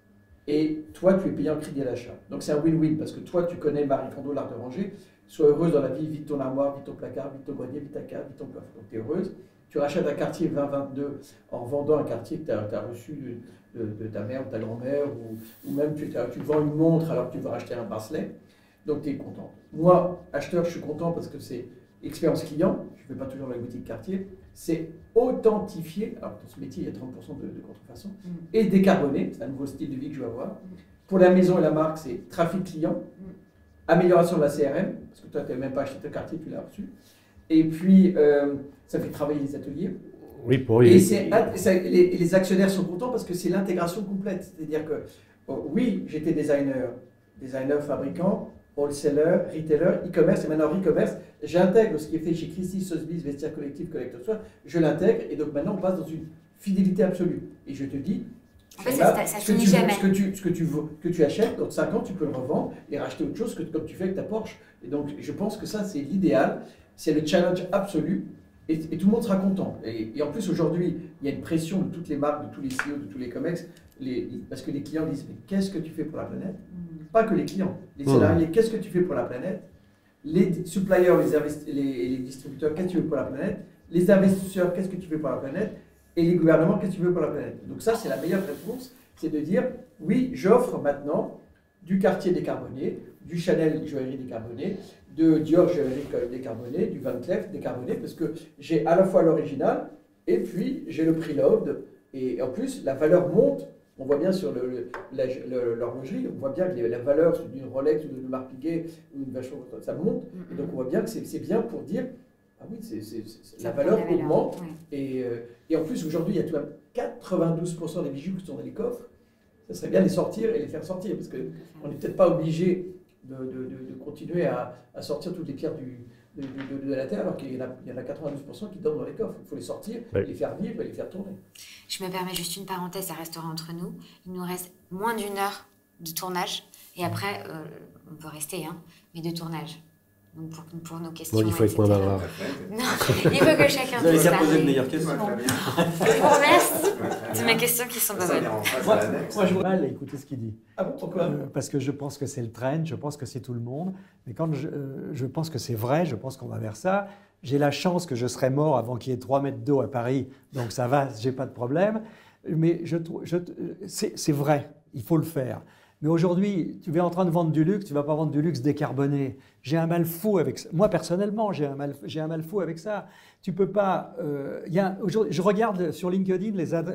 et toi tu es payé en crédit à l'achat. Donc c'est un win-win, parce que toi tu connais Marie Kondo, l'art de ranger, sois heureuse dans la vie, vide ton armoire, vide ton placard, vide ton grenier, vide ta cave, vide ton plafond, donc tu es heureuse. Tu rachètes un Cartier 2022 en vendant un Cartier que tu as reçu de ta mère ou de ta grand-mère, ou même tu vends une montre alors que tu veux racheter un bracelet. Donc tu es content. Moi, acheteur, je suis content parce que c'est expérience client, je ne vais pas toujours dans la boutique Cartier, c'est authentifié, alors dans ce métier il y a 30% de contrefaçon, et décarboné, c'est un nouveau style de vie que je veux avoir. Pour la maison et la marque, c'est trafic client, amélioration de la CRM, parce que toi tu n'as même pas acheté ton Cartier, tu l'as reçu, et puis ça fait travailler les ateliers. Oui, pour et les actionnaires sont contents parce que c'est l'intégration complète, c'est-à-dire que oui, j'étais designer, fabricant, wholesaler, retailer, e-commerce et maintenant e-commerce, j'intègre ce qui est fait chez Christie Sotheby's, Vestiaire Collectif, Collector Store, je l'intègre et donc maintenant on passe dans une fidélité absolue. Et je te dis, en fait, ça finit jamais. Ce que tu achètes, dans 5 ans tu peux le revendre et racheter autre chose comme tu fais avec ta Porsche. Et donc je pense que ça c'est l'idéal, c'est le challenge absolu et tout le monde sera content. Et en plus aujourd'hui, il y a une pression de toutes les marques, de tous les CEO, de tous les comex, parce que les clients disent mais qu'est-ce que tu fais pour la planète? Pas que les clients, les salariés, qu'est-ce que tu fais pour la planète? Les suppliers, les distributeurs, qu'est-ce que tu veux pour la planète? Les investisseurs, qu'est-ce que tu veux pour la planète? Et les gouvernements, qu'est-ce que tu veux pour la planète? Donc ça, c'est la meilleure réponse, c'est de dire, oui, j'offre maintenant du Cartier décarboné, du Chanel joaillerie décarboné, de Dior joaillerie décarboné, du Van Cleef décarboné, parce que j'ai à la fois l'original, et puis j'ai le preloved, et en plus, la valeur monte. On voit bien sur l'horlogerie, on voit bien que la valeur d'une Rolex ou d'une Audemars Piguet ou d'une Vacheron, ça monte. Et donc on voit bien que c'est bien pour dire, ah oui, la valeur augmente. Et en plus, aujourd'hui, il y a tout de même 92% des bijoux qui sont dans les coffres. Ça serait bien de les sortir et les faire sortir, parce qu'on n'est peut-être pas obligé de continuer à sortir toutes les pierres de la Terre, alors qu'il y en a 92% qui dorment dans les coffres. Il faut les sortir, les faire vivre et les faire tourner. Je me permets juste une parenthèse, ça restera entre nous. Il nous reste moins d'1 heure de tournage, et après, on peut rester, hein, mais de tournage. Donc pour nos questions. Bon, il faut être moins bavard. Non, il faut que chacun puisse parler. Vous avez posé de meilleures questions. Je vous remercie de mes questions qui sont pas bonnes. Moi, je vois mal écouter ce qu'il dit. Ah bon, pourquoi? Parce que je pense que c'est le trend, je pense que c'est tout le monde. Mais quand je pense que c'est vrai, je pense qu'on va vers ça. J'ai la chance que je serai mort avant qu'il y ait 3 mètres d'eau à Paris, donc ça va, j'ai pas de problème. Mais c'est vrai, il faut le faire. Mais aujourd'hui, tu es en train de vendre du luxe, tu ne vas pas vendre du luxe décarboné. J'ai un mal fou avec ça. Moi, personnellement, j'ai un mal fou avec ça. Tu peux pas... je regarde sur LinkedIn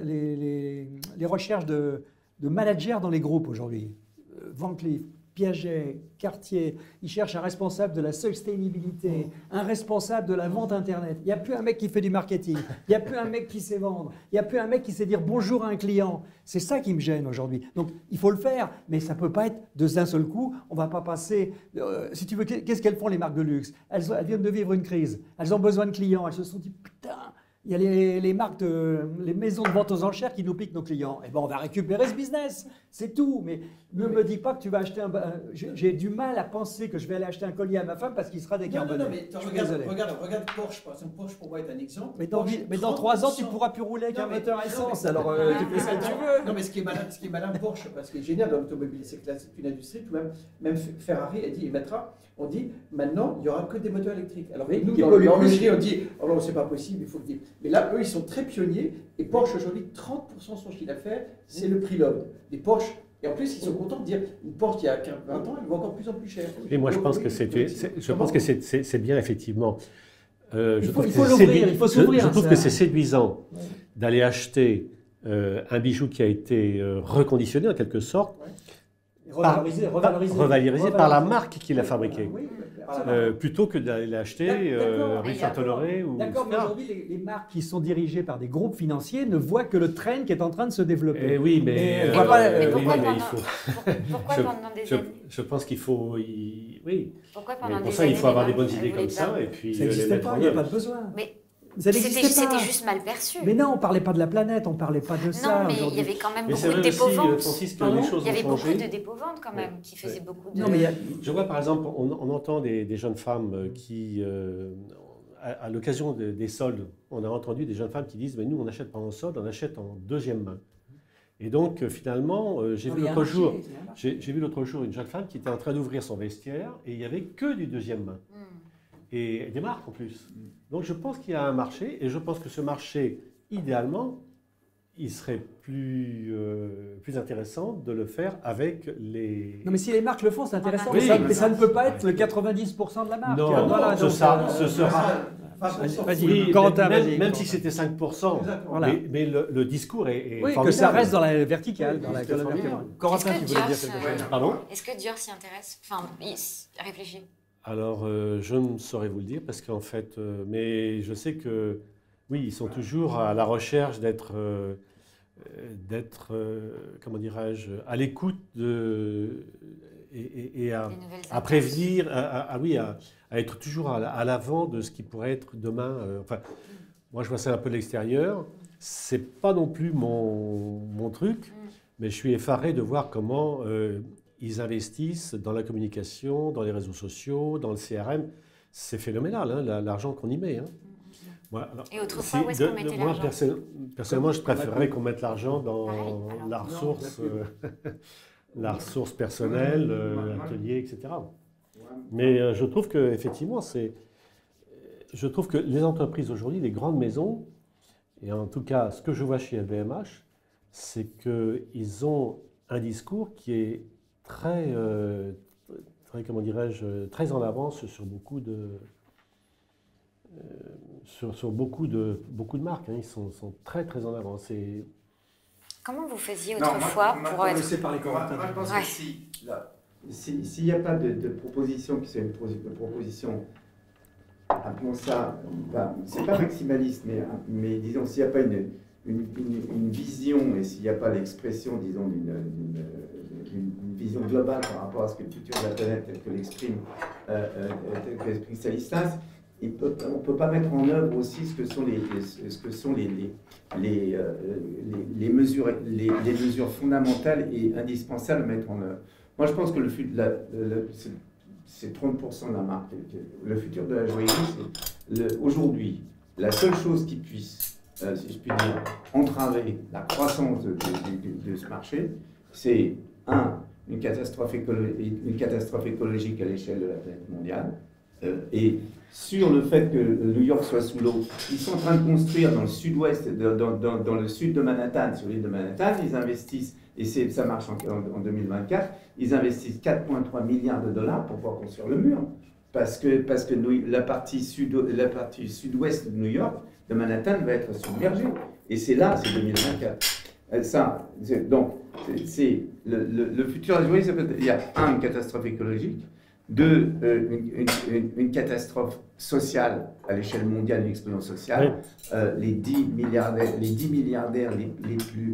les recherches de managers dans les groupes aujourd'hui. Van Cleef, Piaget, Cartier, ils cherchent un responsable de la sustainability, un responsable de la vente Internet. Il n'y a plus un mec qui fait du marketing, il n'y a plus un mec qui sait vendre, il n'y a plus un mec qui sait dire bonjour à un client. C'est ça qui me gêne aujourd'hui. Donc il faut le faire, mais ça ne peut pas être d'un seul coup. On ne va pas passer... si tu veux, qu'est-ce qu'elles font les marques de luxe? Elles viennent de vivre une crise, elles ont besoin de clients, elles se sont dit putain... Il y a les marques, les maisons de vente aux enchères qui nous piquent nos clients. Eh ben, on va récupérer ce business, c'est tout. Mais ne me dis pas que tu vas acheter un... J'ai du mal à penser que je vais aller acheter un collier à ma femme parce qu'il sera décarboné. Non, mais regarde Porsche. Porsche, pour moi, est un exemple. Mais dans 3 ans, tu ne pourras plus rouler avec un moteur essence. Alors, tu fais ce que tu veux. Non, mais ce qui est malin Porsche, parce que ce qui est génial dans l'automobile, c'est que là, c'est une industrie, tout même Ferrari a dit, on dit, maintenant, il n'y aura que des moteurs électriques. Alors, nous, dans l'horlogerie, on dit, oh non, c'est pas possible, il faut le dire. Mais là, eux, ils sont très pionniers. Et Porsche, aujourd'hui, 30% de son chiffre d'affaires, c'est le preloved. Et Porsche Et en plus, ils sont contents de dire une porte il y a 20 ans, elle vaut encore de plus en plus cher. Et moi, je pense que c'est bien, effectivement. Il faut l'ouvrir, il faut s'ouvrir. Je trouve que c'est séduisant d'aller acheter un bijou qui a été reconditionné en quelque sorte, revalorisé par la marque qui l'a fabriqué. Plutôt que d'aller l'acheter rue Saint-Honoré. D'accord, mais aujourd'hui, les marques qui sont dirigées par des groupes financiers ne voient que le trend qui est en train de se développer. Oui, mais pourquoi pendant des années je pense qu'il faut... Oui. Pourquoi pendant pour ça, il faut avoir des bonnes idées comme ça et puis ça n'existait pas, il n'y a pas de besoin. Mais c'était juste mal perçu. Mais non, on ne parlait pas de la planète, on ne parlait pas de ça. Non, mais il y avait quand même beaucoup de dépôt-ventes. Il y avait beaucoup de dépôt-ventes quand même qui faisaient beaucoup de... Non, mais je vois par exemple, on entend des jeunes femmes qui, à l'occasion des soldes, on a entendu des jeunes femmes qui disent « mais nous on n'achète pas en solde, on achète en deuxième main ». Et donc finalement, j'ai vu l'autre jour une jeune femme qui était en train d'ouvrir son vestiaire et il n'y avait que du deuxième main. Et des marques en plus. Donc je pense qu'il y a un marché, et je pense que ce marché, idéalement, il serait plus intéressant de le faire avec les... Non mais si les marques le font, c'est intéressant, mais ça ne peut pas être le 90% de la marque. Non, voilà, ce sera... Vas-y, même si c'était 5%, mais le discours est formidable. Que ça reste dans la verticale, dans la colonne vertébrale. Corentin, tu voulais dire quelque chose. Pardon ? Est-ce que Dior s'y intéresse ? Enfin, réfléchis. Alors, je ne saurais vous le dire parce qu'en fait, mais je sais que, oui, ils sont toujours à la recherche d'être, comment dirais-je, à l'écoute et à prévenir, à être toujours à l'avant de ce qui pourrait être demain. Enfin, moi, je vois ça un peu de l'extérieur. C'est pas non plus mon truc, mais je suis effaré de voir comment ils investissent dans la communication, dans les réseaux sociaux, dans le CRM. C'est phénoménal, hein, l'argent qu'on y met. Hein. Moi, alors, et autrefois, où est-ce qu'on mettait l'argent ? Personnellement, je préférerais qu'on mette l'argent dans la ressource personnelle, atelier, etc. Mais je trouve que effectivement, je trouve que les entreprises aujourd'hui, les grandes maisons, et en tout cas, ce que je vois chez LVMH, c'est qu'ils ont un discours qui est très comment dirais-je, très en avance sur beaucoup de beaucoup de marques. Hein. Ils sont très très en avance. Et... Comment vous faisiez autrefois pour être... Je pense que s'il n'y a pas de proposition qui soit une proposition, appelons ça, c'est pas maximaliste, mais disons s'il n'y a pas une vision et s'il n'y a pas l'expression, disons, d'une vision globale par rapport à ce que le futur de la planète tel que l'exprime Stanislas, on ne peut pas mettre en œuvre aussi ce que sont les mesures fondamentales et indispensables à mettre en œuvre. Moi, je pense que c'est 30% de la marque. Le futur de la joaillerie, c'est aujourd'hui la seule chose qui puisse, si je puis dire, entraver la croissance de ce marché, c'est une catastrophe écologique à l'échelle de la planète mondiale. Et sur le fait que New York soit sous l'eau, ils sont en train de construire dans le sud-ouest, dans le sud de Manhattan, sur l'île de Manhattan, ils investissent, et ça marche en 2024, ils investissent 4,3 milliards de dollars pour pouvoir construire le mur. Parce que la partie sud-ouest de New York, de Manhattan, va être submergée. Et c'est 2024. Donc, le futur de la joaillerie, il y a une catastrophe écologique, deux, une catastrophe sociale à l'échelle mondiale, une explosion sociale. Oui. Les 10 milliardaires les plus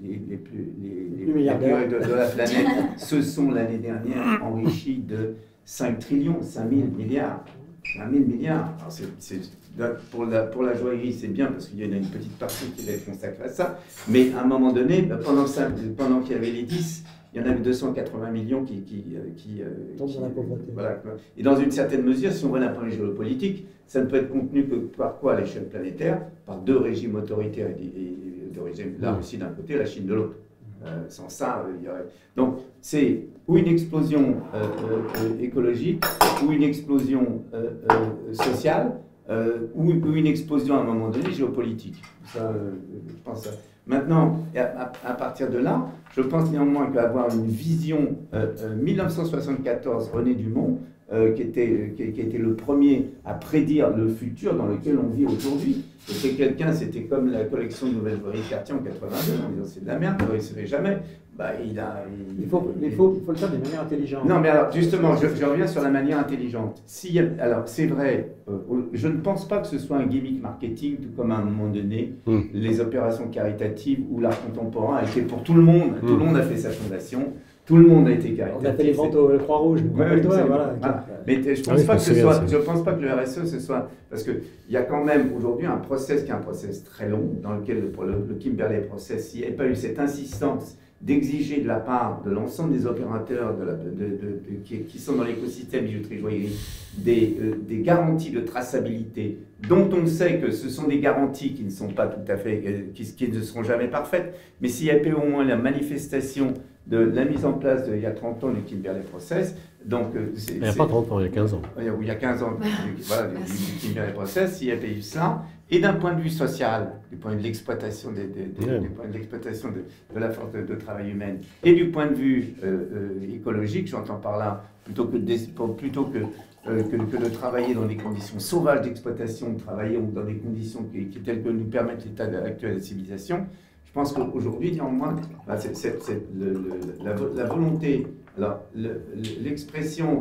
de la planète se sont l'année dernière enrichis de 5 trillions, 5 000 milliards. 5 000 milliards. Alors pour la joaillerie, c'est bien parce qu'il y a une petite partie qui va être consacrée à ça. Mais à un moment donné, pendant qu'il y avait les 10, il y en avait 280 millions qui tombent dans la pauvreté. Voilà. Et dans une certaine mesure, si on voit d'un point de vue géopolitique, ça ne peut être contenu que par quoi à l'échelle planétaire ? Par deux régimes autoritaires et de régimes, la Russie d'un côté, la Chine de l'autre. Sans ça, il y aurait... Donc, c'est ou une explosion écologique ou une explosion sociale ou une explosion à un moment donné géopolitique. Ça, je pense ça. Maintenant, à partir de là, je pense néanmoins qu'avoir une vision 1974, René Dumont, qui était le premier à prédire le futur dans lequel on vit aujourd'hui. C'était comme la collection de Nouvelle Joaillerie Cartier en 82, en disant c'est de la merde, vous ne réussirez jamais. Bah, il faut le faire d'une manière intelligente. Non, mais alors, justement, je reviens sur la manière intelligente. Alors, c'est vrai, je ne pense pas que ce soit un gimmick marketing, tout comme à un moment donné, les opérations caritatives ou l'art contemporain a été pour tout le monde. Tout le monde a fait sa fondation. Tout le monde a été caritatif. On a fait les ventes au Croix-Rouge. Voilà. Mais je ne pense pas que le RSE, ce soit... Parce qu'il y a quand même aujourd'hui un process qui est un process très long, dans lequel le Kimberley process, s'il n'y avait pas eu cette insistance d'exiger de la part de l'ensemble des opérateurs qui sont dans l'écosystème bijouterie-joaillerie des garanties de traçabilité, dont on sait que ce sont des garanties qui ne sont pas tout à fait... qui ne seront jamais parfaites, mais s'il y avait au moins la manifestation de la mise en place il y a 30 ans du Kimberley Process. Donc, il n'y a pas 30 ans, il y a 15 ans. Il y a 15 ans voilà, du Kimberley Process, s'il y avait eu ça, et d'un point de vue social, du point de vue de l'exploitation de la force de travail humaine, et du point de vue écologique, j'entends par là, plutôt que de travailler dans des conditions sauvages d'exploitation, de travailler dans des conditions telles que nous permettent l'état actuel de la civilisation. Je pense qu'aujourd'hui, néanmoins, la volonté, alors l'expression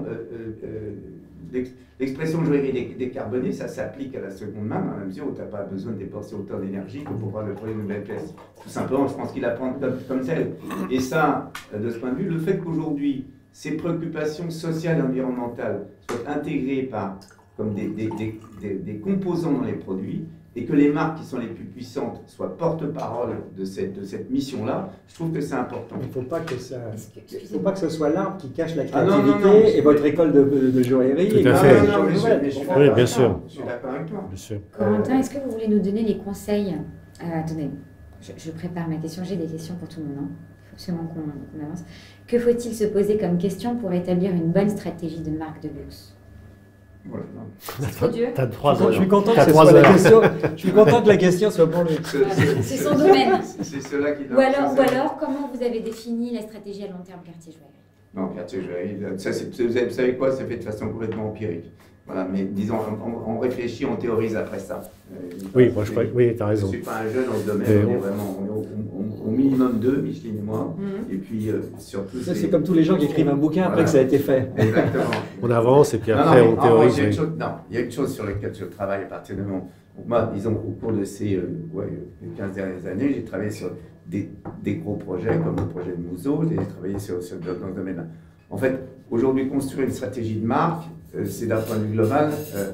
joaillerie décarbonée, ça s'applique à la seconde main, dans la mesure où tu n'as pas besoin de dépenser autant d'énergie que pour pouvoir le produire une nouvelle pièce. Tout simplement, je pense qu'il apprend comme tel. Et ça, de ce point de vue, le fait qu'aujourd'hui, ces préoccupations sociales et environnementales soient intégrées comme des composants dans les produits, et que les marques qui sont les plus puissantes soient porte-parole de cette mission-là, je trouve que c'est important. Il ne faut pas que ce soit l'arbre qui cache la créativité et votre école de joaillerie. Tout à fait. Oui, bien sûr. Je suis d'accord avec toi. Bien sûr. Corentin, est-ce que vous voulez nous donner les conseils attendez, je prépare ma question, j'ai des questions pour tout le monde. Il faut absolument qu'on avance. Que faut-il se poser comme question pour établir une bonne stratégie de marque de luxe? Voilà. Trop dur. T'as 3 heures. Je suis content que la question soit pour lui. C'est son domaine. C'est cela qui ou alors, comment vous avez défini la stratégie à long terme Cartier Joaillerie? Non, Cartier Joaillerie, vous savez quoi, ça fait de façon complètement empirique. Voilà, mais disons, on réfléchit, on théorise après ça. Oui, moi tu as raison. Je ne suis pas un jeune dans ce domaine, on est vraiment au minimum 2, Micheline et moi. Et puis surtout. Ça, c'est comme tous les gens qui écrivent un bouquin après que ça a été fait. Exactement. On avance et puis après on théorise. Il y a une chose sur laquelle je travaille à partir de moment. Moi, disons, au cours de ces 15 dernières années, j'ai travaillé sur des gros projets comme le projet de Mouzeau, j'ai travaillé dans ce domaine-là. En fait, aujourd'hui, construire une stratégie de marque, c'est d'un point de vue global,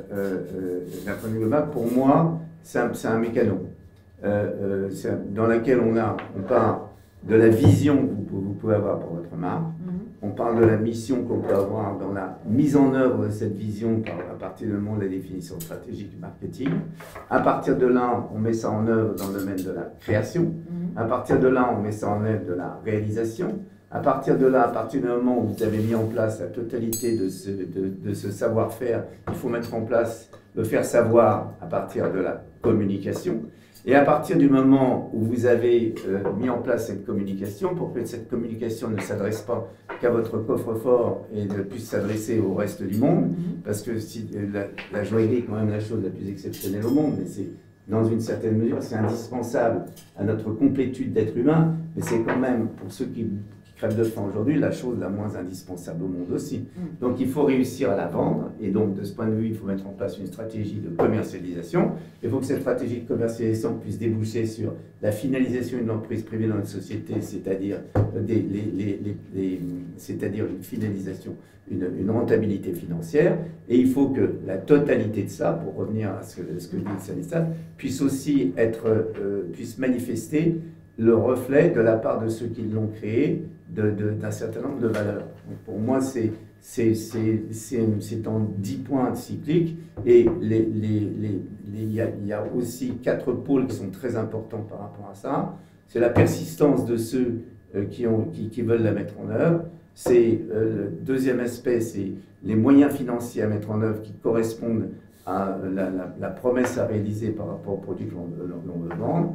pour moi, c'est un mécano dans lequel on parle de la vision que vous pouvez avoir pour votre marque, on parle de la mission qu'on peut avoir dans la mise en œuvre de cette vision à partir du moment de la définition stratégique du marketing. À partir de là, on met ça en œuvre dans le domaine de la création. À partir de là, on met ça en œuvre de la réalisation. À partir de là, à partir du moment où vous avez mis en place la totalité de ce savoir-faire, il faut mettre en place, le faire savoir à partir de la communication. Et à partir du moment où vous avez mis en place cette communication, pour que cette communication ne s'adresse pas qu'à votre coffre-fort et ne puisse s'adresser au reste du monde, parce que la joaillerie est quand même la chose la plus exceptionnelle au monde, mais c'est dans une certaine mesure, c'est indispensable à notre complétude d'être humain, mais c'est quand même, pour ceux qui crèvent de faim aujourd'hui, la chose la moins indispensable au monde aussi. Donc il faut réussir à la vendre, et donc de ce point de vue, il faut mettre en place une stratégie de commercialisation. Il faut que cette stratégie de commercialisation puisse déboucher sur la finalisation d'une entreprise privée dans notre société, c'est-à-dire une finalisation, une rentabilité financière, et il faut que la totalité de ça, pour revenir à ce que dit Stanislas, puisse aussi puisse manifester le reflet de la part de ceux qui l'ont créé d'un certain nombre de valeurs. Donc pour moi, c'est en 10 points cycliques, et il y a aussi 4 pôles qui sont très importants par rapport à ça. C'est la persistance de ceux qui veulent la mettre en œuvre. C'est le deuxième aspect, c'est les moyens financiers à mettre en œuvre qui correspondent la promesse à réaliser par rapport aux produits que l'on veut vendre.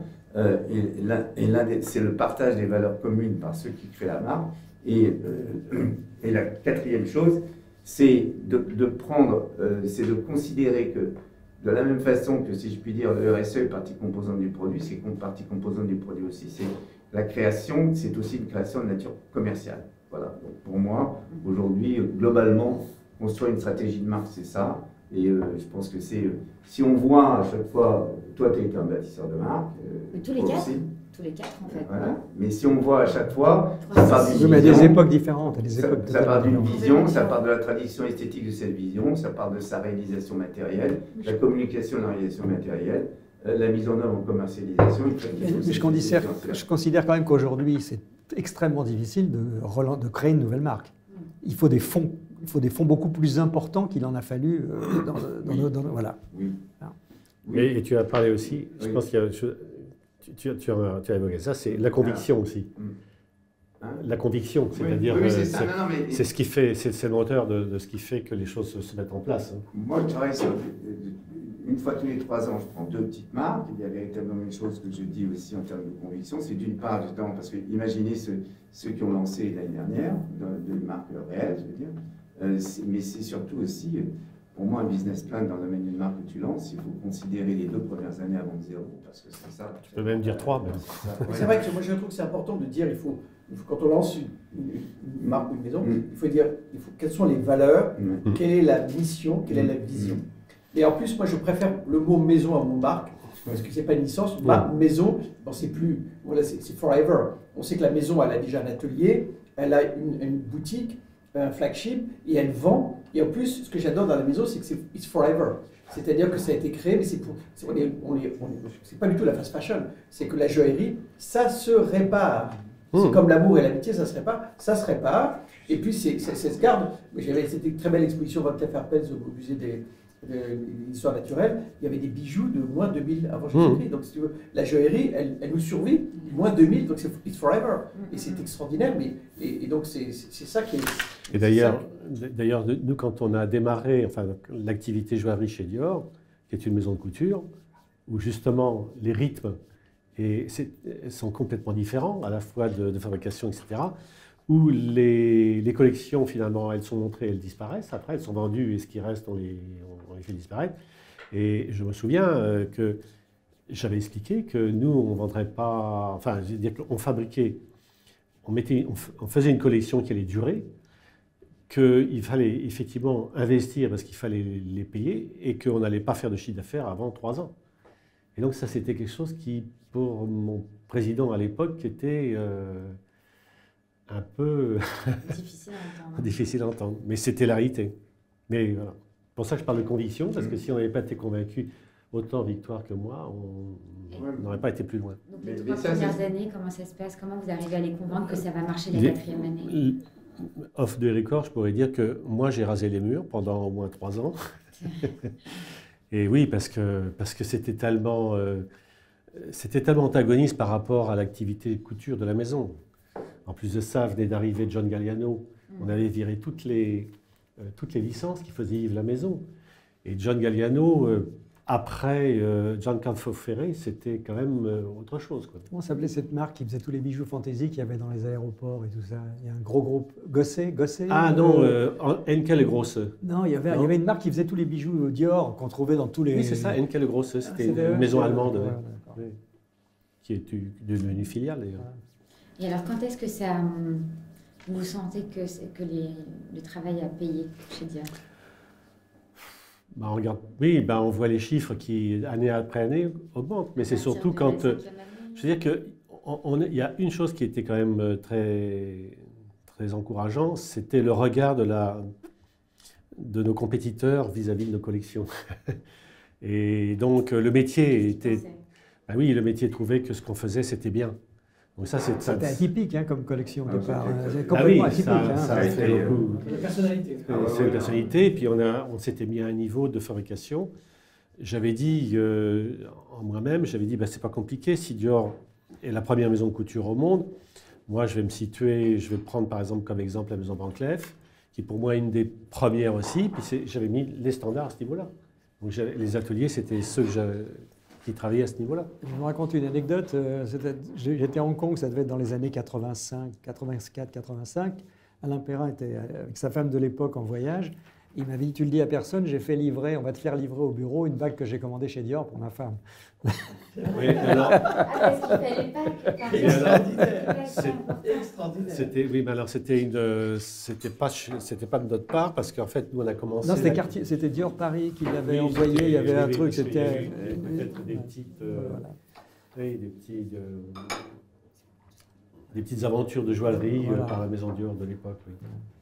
C'est le partage des valeurs communes par ceux qui créent la marque. Et la quatrième chose, c'est c'est de considérer que, de la même façon que, si je puis dire, le RSE est partie composante du produit, c'est partie composante du produit aussi. La création, c'est aussi une création de nature commerciale. Voilà. Donc pour moi, aujourd'hui, globalement, construire une stratégie de marque, c'est ça. Et je pense que si on voit à chaque fois, toi tu es un bâtisseur de marque. Tous les quatre aussi. Tous les quatre en fait. Voilà. Mais si on voit à chaque fois, ça part d'une vision. Mais des époques différentes. Ça part d'une vision, ça part de la tradition esthétique de cette vision, ça part de sa réalisation matérielle, la communication de la réalisation matérielle, la mise en œuvre en commercialisation. Mais je considère quand même qu'aujourd'hui, c'est extrêmement difficile de créer une nouvelle marque. Il faut des fonds. Il faut des fonds beaucoup plus importants qu'il en a fallu voilà. Oui. Oui. Et tu as parlé aussi, je pense qu'il y a tu as évoqué ça, c'est la conviction aussi. La conviction, c'est-à-dire c'est ce qui fait, c'est le moteur de ce qui fait que les choses se mettent en place. Moi, je travaille une fois tous les 3 ans, je prends 2 petites marques. Il y a véritablement une chose que je dis aussi en termes de conviction, c'est d'une part, justement, parce que imaginez ceux qui ont lancé l'année dernière, de marques réelles, je veux dire. Mais c'est surtout aussi, pour moi, un business plan dans le domaine d'une marque que tu lances, il faut considérer les 2 premières années avant de 0, parce que c'est ça. Tu peux même dire 3. C'est vrai que moi je trouve que c'est important de dire, quand on lance une marque ou une maison, il faut dire quelles sont les valeurs, quelle est la mission, quelle est la vision. Et en plus, moi je préfère le mot maison à mon marque, parce que c'est pas une licence. Maison, bon, c'est plus, voilà, c'est forever. On sait que la maison, elle a déjà un atelier, elle a une boutique, un flagship, et elle vend. Et en plus, ce que j'adore dans la maison, c'est que c'est it's forever. C'est-à-dire que ça a été créé, mais c'est pas du tout la fast fashion. C'est que la joaillerie, ça se répare. C'est comme l'amour et l'amitié, ça se répare. Et puis, ça se garde. C'était une très belle exposition Van Cleef Arpels au musée de l'histoire naturelle. Il y avait des bijoux de moins 2000 avant Jésus-Christ. Donc, si tu veux, la joaillerie, elle nous survit. Moins 2000, donc c'est it's forever. Et c'est extraordinaire. Et donc, c'est ça qui est... Et d'ailleurs, nous, quand on a démarré l'activité joaillerie chez Dior, qui est une maison de couture, où justement les rythmes sont complètement différents, à la fois de fabrication, etc., où les collections, finalement, elles sont montrées, elles disparaissent. Après, elles sont vendues et ce qui reste, on les fait disparaître. Et je me souviens que j'avais expliqué que nous, on ne vendrait pas... Enfin, je veux dire qu'on fabriquait, on faisait une collection qui allait durer, qu'il fallait effectivement investir parce qu'il fallait les payer et qu'on n'allait pas faire de chiffre d'affaires avant 3 ans. Et donc ça, c'était quelque chose qui, pour mon président à l'époque, était un peu difficile à entendre. Mais c'était la réalité. Mais voilà. C'est pour ça que je parle de conviction, parce que si on n'avait pas été convaincu, autant Victoire que moi, on n'aurait pas été plus loin. Donc les 3 premières années, comment ça se passe? Comment vous arrivez à les convaincre que ça va marcher la 4e année? Off the record, je pourrais dire que moi, j'ai rasé les murs pendant au moins 3 ans. Et oui, parce que c'était tellement antagoniste par rapport à l'activité de couture de la maison. En plus de ça, venait d'arriver John Galliano. On avait viré toutes les licences qui faisaient vivre la maison. Et John Galliano, après Giancarlo Ferré, c'était quand même autre chose, quoi. Comment s'appelait cette marque qui faisait tous les bijoux fantaisie qu'il y avait dans les aéroports et tout ça? Il y a un gros groupe, Gosset. Ah non, Henkel et Grosse. Non, il y avait une marque qui faisait tous les bijoux Dior qu'on trouvait dans tous les... Oui, c'est ça, Henkel et Grosse, c'était une maison allemande, qui est devenue filiale d'ailleurs. Et alors, quand est-ce que ça, vous sentez que le travail a payé chez Dior? On regarde, on voit les chiffres qui, année après année, augmentent. Mais c'est surtout quand... je veux dire qu'il y a une chose qui était quand même très, très encourageant, c'était le regard de nos compétiteurs vis-à-vis de nos collections. Et donc, le métier était... oui, le métier trouvait que ce qu'on faisait, c'était bien. Donc c'était atypique comme collection de départ. Complètement atypique. Ça a fait beaucoup. La personnalité. C'est une personnalité. Et puis on s'était mis à un niveau de fabrication. J'avais dit, en moi-même, c'est pas compliqué. Si Dior est la première maison de couture au monde, moi je vais prendre par exemple comme exemple la maison Van Cleef, qui est pour moi une des premières aussi. Puis j'avais mis les standards à ce niveau-là. Donc, les ateliers, c'était ceux qui travaillaient à ce niveau-là. Je vous raconte une anecdote. J'étais à Hong Kong, ça devait être dans les années 85, 84, 85. Alain Perrin était avec sa femme de l'époque en voyage. Il m'avait dit, tu le dis à personne, j'ai fait livrer, on va te faire livrer au bureau une bague que j'ai commandée chez Dior pour ma femme. Oui, alors... parce qu'il fallait pas Extraordinaire. Oui, mais alors c'était pas de notre part parce qu'en fait nous on a commencé. Non, c'était Dior Paris qui l'avait envoyé. Il y avait un truc, c'était peut-être des petites, oui, des petites aventures de joaillerie par la maison Dior de l'époque. Oui.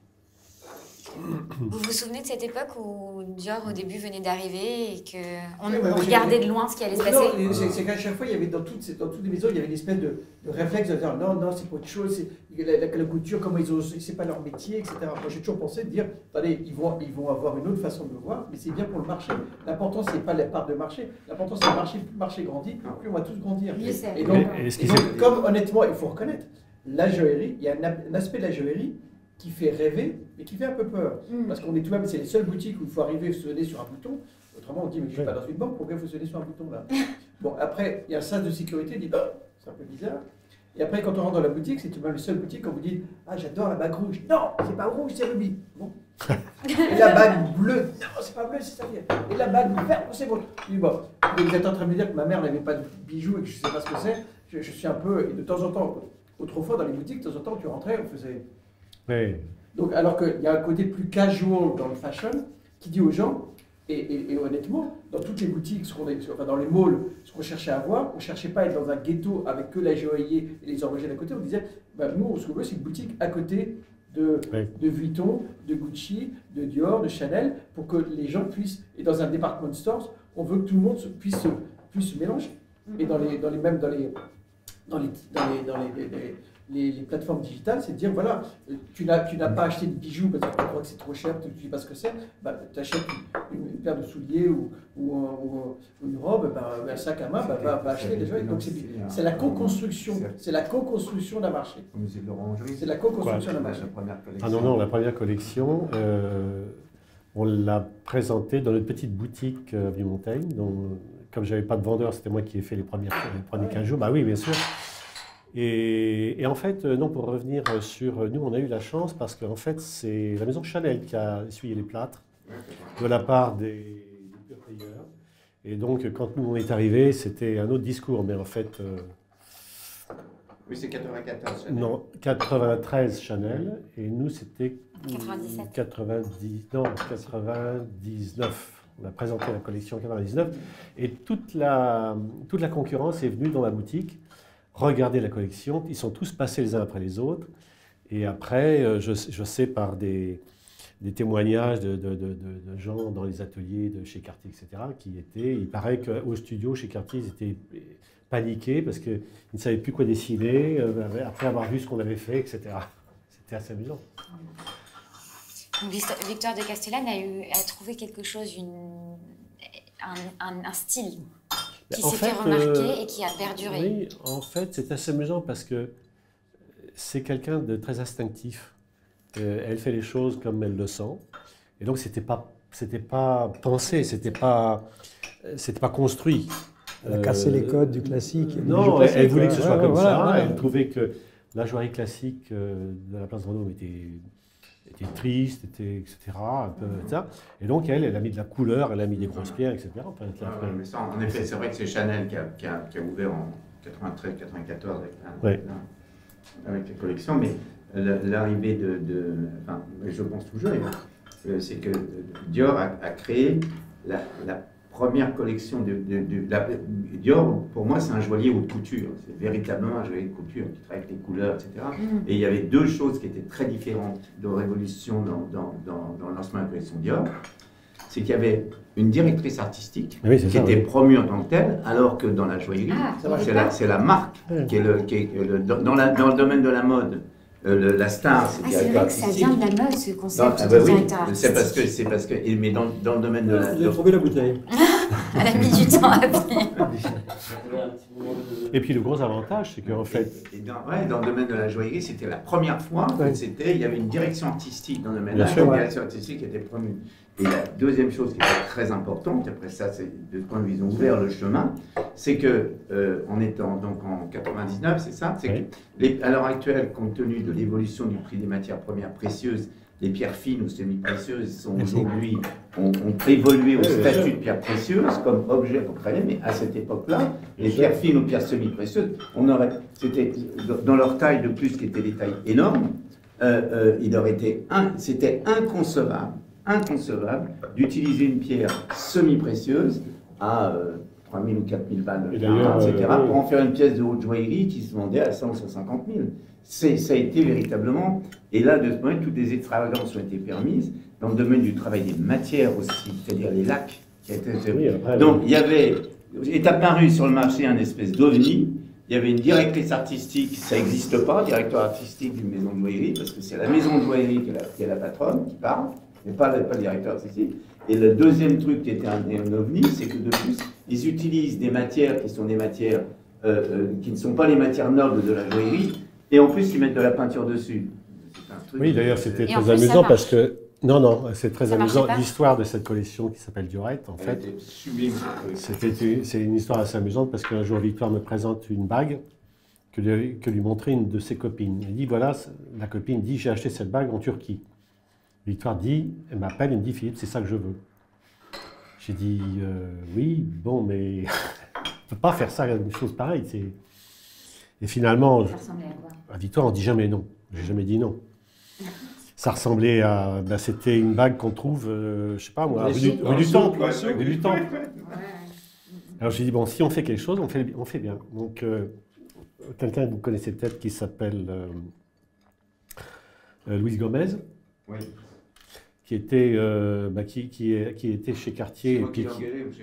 Vous vous souvenez de cette époque où Dior au début venait d'arriver et qu'on regardait de loin ce qui allait se passer? C'est qu'à chaque fois, il y avait dans toutes les maisons, il y avait une espèce de réflexe de dire non, c'est pas autre chose, la couture, comment c'est pas leur métier, etc. Moi j'ai toujours pensé de dire, attendez, ils vont avoir une autre façon de le voir, mais c'est bien pour le marché. L'important, c'est pas la part de marché, l'important c'est le marché, plus le marché grandit, plus on va tous grandir. Et donc, comme honnêtement, il faut reconnaître, la joaillerie, il y a un aspect de la joaillerie qui fait rêver, mais qui fait un peu peur. Parce qu'on est tout de même, c'est les seules boutiques où il faut arriver à sonner sur un bouton. Autrement, on dit, mais je ne suis pas dans une banque, pourquoi il faut sonner sur un bouton là? Bon, après, il y a un sas de sécurité, on dit, c'est un peu bizarre. Et après, quand on rentre dans la boutique, c'est tout de même la seule boutique quand vous dites, ah, j'adore la bague rouge. Non, c'est pas rouge, c'est rubis. Bon. Et la bague bleue, non, c'est pas bleu, c'est ça. Et la bague verte, c'est bon. Je dis, bon, vous êtes en train de me dire que ma mère n'avait pas de bijoux et que je ne sais pas ce que c'est. Je suis un peu, et de temps en temps, autrefois dans les boutiques, de temps en temps, tu rentrais, on faisait. Oui. Donc, alors qu'il y a un côté plus casual dans le fashion qui dit aux gens, et honnêtement, dans toutes les boutiques, dans les malls, ce qu'on cherchait à avoir, on ne cherchait pas à être dans un ghetto avec que la joaillier et les horlogers d'à côté. On disait, nous, ce qu'on veut, c'est une boutique à côté de Vuitton, de Gucci, de Dior, de Chanel, pour que les gens puissent, et dans un department store, on veut que tout le monde puisse se mélanger. Et dans les plateformes digitales, c'est de dire, voilà, tu n'as pas acheté de bijoux parce que tu crois que c'est trop cher, tu ne sais pas ce que c'est, tu achètes une paire de souliers ou une robe, un sac à main, va acheter déjà. Donc c'est la co-construction, d'un marché. C'est la co-construction d'un marché. Ah non, la première collection, on l'a présentée dans notre petite boutique Vieux Montaigne. Donc, comme je n'avais pas de vendeur, c'était moi qui ai fait les premiers 15 jours. Bah oui, bien sûr. Et en fait, non, pour revenir sur nous, on a eu la chance parce qu'en fait, c'est la maison Chanel qui a essuyé les plâtres de la part des pure players. Et donc, quand nous on est arrivés, c'était un autre discours, mais en fait... oui, c'est 94 Chanel. Non, 93 Chanel, et nous c'était 97. 99. On a présenté la collection 99, et toute la concurrence est venue dans la boutique. Regardez la collection, ils sont tous passés les uns après les autres. Et après, je sais par des témoignages de gens dans les ateliers de chez Cartier, etc., il paraît qu'au studio, chez Cartier, ils étaient paniqués parce qu'ils ne savaient plus quoi dessiner, après avoir vu ce qu'on avait fait, etc. C'était assez amusant. Victor de Castellane a trouvé quelque chose, un style qui s'est fait remarquer et qui a perduré. Oui, en fait, c'est assez amusant parce que c'est quelqu'un de très instinctif. Elle fait les choses comme elle le sent. Et donc, c'était pas pensé, c'était pas construit. Elle a cassé les codes du classique. Non, elle voulait que ce soit comme ça. Voilà. Elle trouvait que la joaillerie classique de la place Vendôme était triste, etc. Un peu, ça. Et donc, elle a mis de la couleur, elle a mis des grosses pierres, etc. Enfin, mais ça, en effet, c'est vrai que c'est Chanel qui a ouvert en 93-94 avec la collection, mais l'arrivée enfin, je pense toujours, c'est que Dior a créé la première collection Dior, pour moi, c'est un joaillier haute couture. C'est véritablement un joaillier de couture qui travaille avec les couleurs, etc. Et il y avait deux choses qui étaient très différentes de révolution dans le lancement de la collection Dior. C'est qu'il y avait une directrice artistique qui était promue en tant que telle, alors que dans la joaillerie, c'est la marque qui est dans le domaine de la mode. La star, c'est directeur artistique. C'est vrai que ça vient de la mode, ce concept de directeur artistique. C'est parce que, mais dans le domaine de la... Vous avez trouvé la bouteille. Elle a mis du temps à venir. Et puis le gros avantage, c'est qu'en fait... Dans le domaine de la joaillerie, c'était la première fois il y avait une direction artistique dans le domaine. Bien sûr, une direction artistique qui était promue. Et la deuxième chose qui était très importante, après ça, c'est de ce point de vue, ils ont ouvert le chemin, c'est que, en étant donc en 99, c'est ça, c'est que à l'heure actuelle, compte tenu de l'évolution du prix des matières premières précieuses, les pierres fines ou semi-précieuses sont aujourd'hui, ont évolué au statut de pierres précieuses comme objet qu'on prenait, mais à cette époque-là, les pierres fines ou pierres semi-précieuses, c'était dans leur taille de plus, qui étaient des tailles énormes, c'était inconcevable d'utiliser une pierre semi-précieuse à 3000 ou 4000 balles, etc., pour en faire une pièce de haute joaillerie qui se vendait à 100 ou 150 000. Ça a été véritablement, et là, de ce point de vue, toutes les extravagances ont été permises, dans le domaine du travail des matières aussi, c'est-à-dire les lacs. Donc, il est apparu sur le marché un espèce d'ovni. Il y avait une directrice artistique, ça n'existe pas, directeur artistique d'une maison de joaillerie, parce que c'est la maison de joaillerie qui est la patronne qui parle, mais pas le directeur artistique. Et le deuxième truc qui était un ovni, c'est que de plus, ils utilisent des matières qui sont des matières qui ne sont pas les matières nobles de la joaillerie, et en plus ils mettent de la peinture dessus. Oui, d'ailleurs c'était très amusant parce que... Non, c'est très amusant. L'histoire de cette collection qui s'appelle Diorette, en fait, c'est une histoire assez amusante parce qu'un jour Victoire me présente une bague que lui montrait une de ses copines. Elle dit, voilà, la copine dit, j'ai acheté cette bague en Turquie. Victoire dit, elle m'appelle et me dit, Philippe, c'est ça que je veux. J'ai dit, oui, bon, mais on ne peut pas faire ça, une chose pareille. Et finalement, à Victoire, on ne dit jamais non. Je n'ai jamais dit non. Ça ressemblait à... Ben, c'était une bague qu'on trouve, je ne sais pas moi, rue du Temple. Alors j'ai dit, bon, si on fait quelque chose, on fait bien. Donc, quelqu'un que vous connaissez peut-être qui s'appelle Louise Gomez. Oui. Qui était chez Cartier. Et puis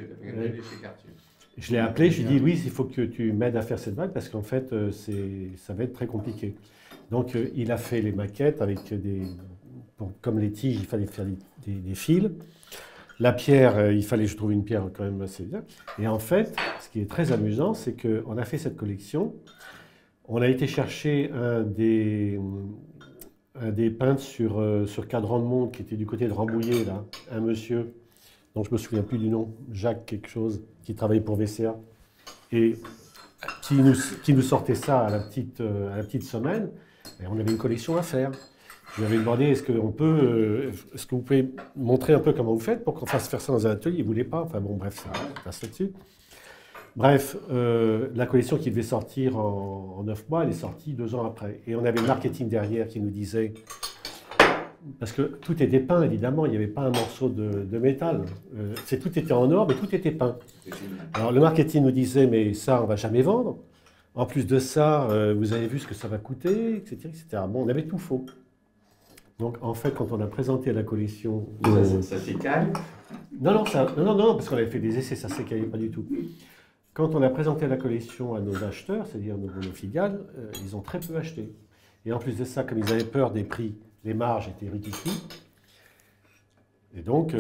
je l'ai appelé, je lui ai dit, Louise, il faut que tu m'aides à faire cette bague parce qu'en fait, ça va être très compliqué. Donc, il a fait les maquettes avec comme les tiges, il fallait faire des fils. La pierre, il fallait que je trouve une pierre quand même assez bien. Et en fait, ce qui est très amusant, c'est qu'on a fait cette collection. On a été chercher un des peintres sur cadran de montre qui était du côté de Rambouillet, là, un monsieur dont je ne me souviens plus du nom, Jacques quelque chose, qui travaillait pour VCA, et qui nous sortait ça à la petite semaine. Et on avait une collection à faire. Je lui avais demandé, est-ce que vous pouvez montrer un peu comment vous faites pour qu'on fasse faire ça dans un atelier? Il ne voulait pas. Enfin bon, bref, ça passe là-dessus. Bref, la collection qui devait sortir en 9 mois, elle est sortie 2 ans après. Et on avait le marketing derrière qui nous disait, parce que tout était peint évidemment, il n'y avait pas un morceau de métal. Tout était en or, mais tout était peint. Alors le marketing nous disait, mais ça, on ne va jamais vendre. En plus de ça, vous avez vu ce que ça va coûter, etc., etc. Bon, on avait tout faux. Donc, en fait, quand on a présenté la collection... Ça s'écale? Non, parce qu'on avait fait des essais, ça ne s'écalait pas du tout. Quand on a présenté la collection à nos acheteurs, c'est-à-dire nos filiales, ils ont très peu acheté. Et en plus de ça, comme ils avaient peur des prix, les marges étaient ridicules. Et donc,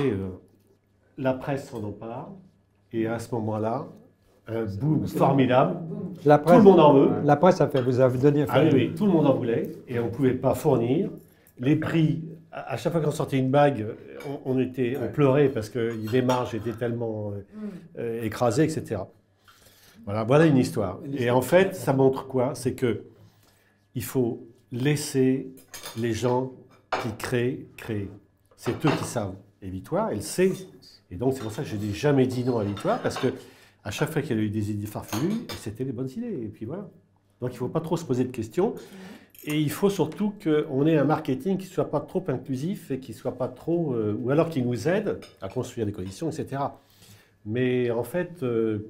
la presse s'en empare. Et à ce moment-là, un boom formidable. La presse, tout le monde en veut. La presse vous a donné... Ah oui, tout le monde en voulait et on ne pouvait pas fournir. Les prix, à chaque fois qu'on sortait une bague, on pleurait parce que les marges étaient tellement écrasées, etc. Voilà une histoire. Et en fait, ça montre quoi? C'est qu'il faut laisser les gens qui créent. C'est eux qui savent. Et Victoire, elle sait. Et donc, c'est pour ça que je n'ai jamais dit non à Victoire, parce que à chaque fois qu'il y a eu des idées farfelues, c'était les bonnes idées. Et puis voilà. Donc, il ne faut pas trop se poser de questions. Et il faut surtout qu'on ait un marketing qui ne soit pas trop inclusif et qui ne soit pas trop... ou alors qui nous aide à construire des collections, etc. Mais en fait,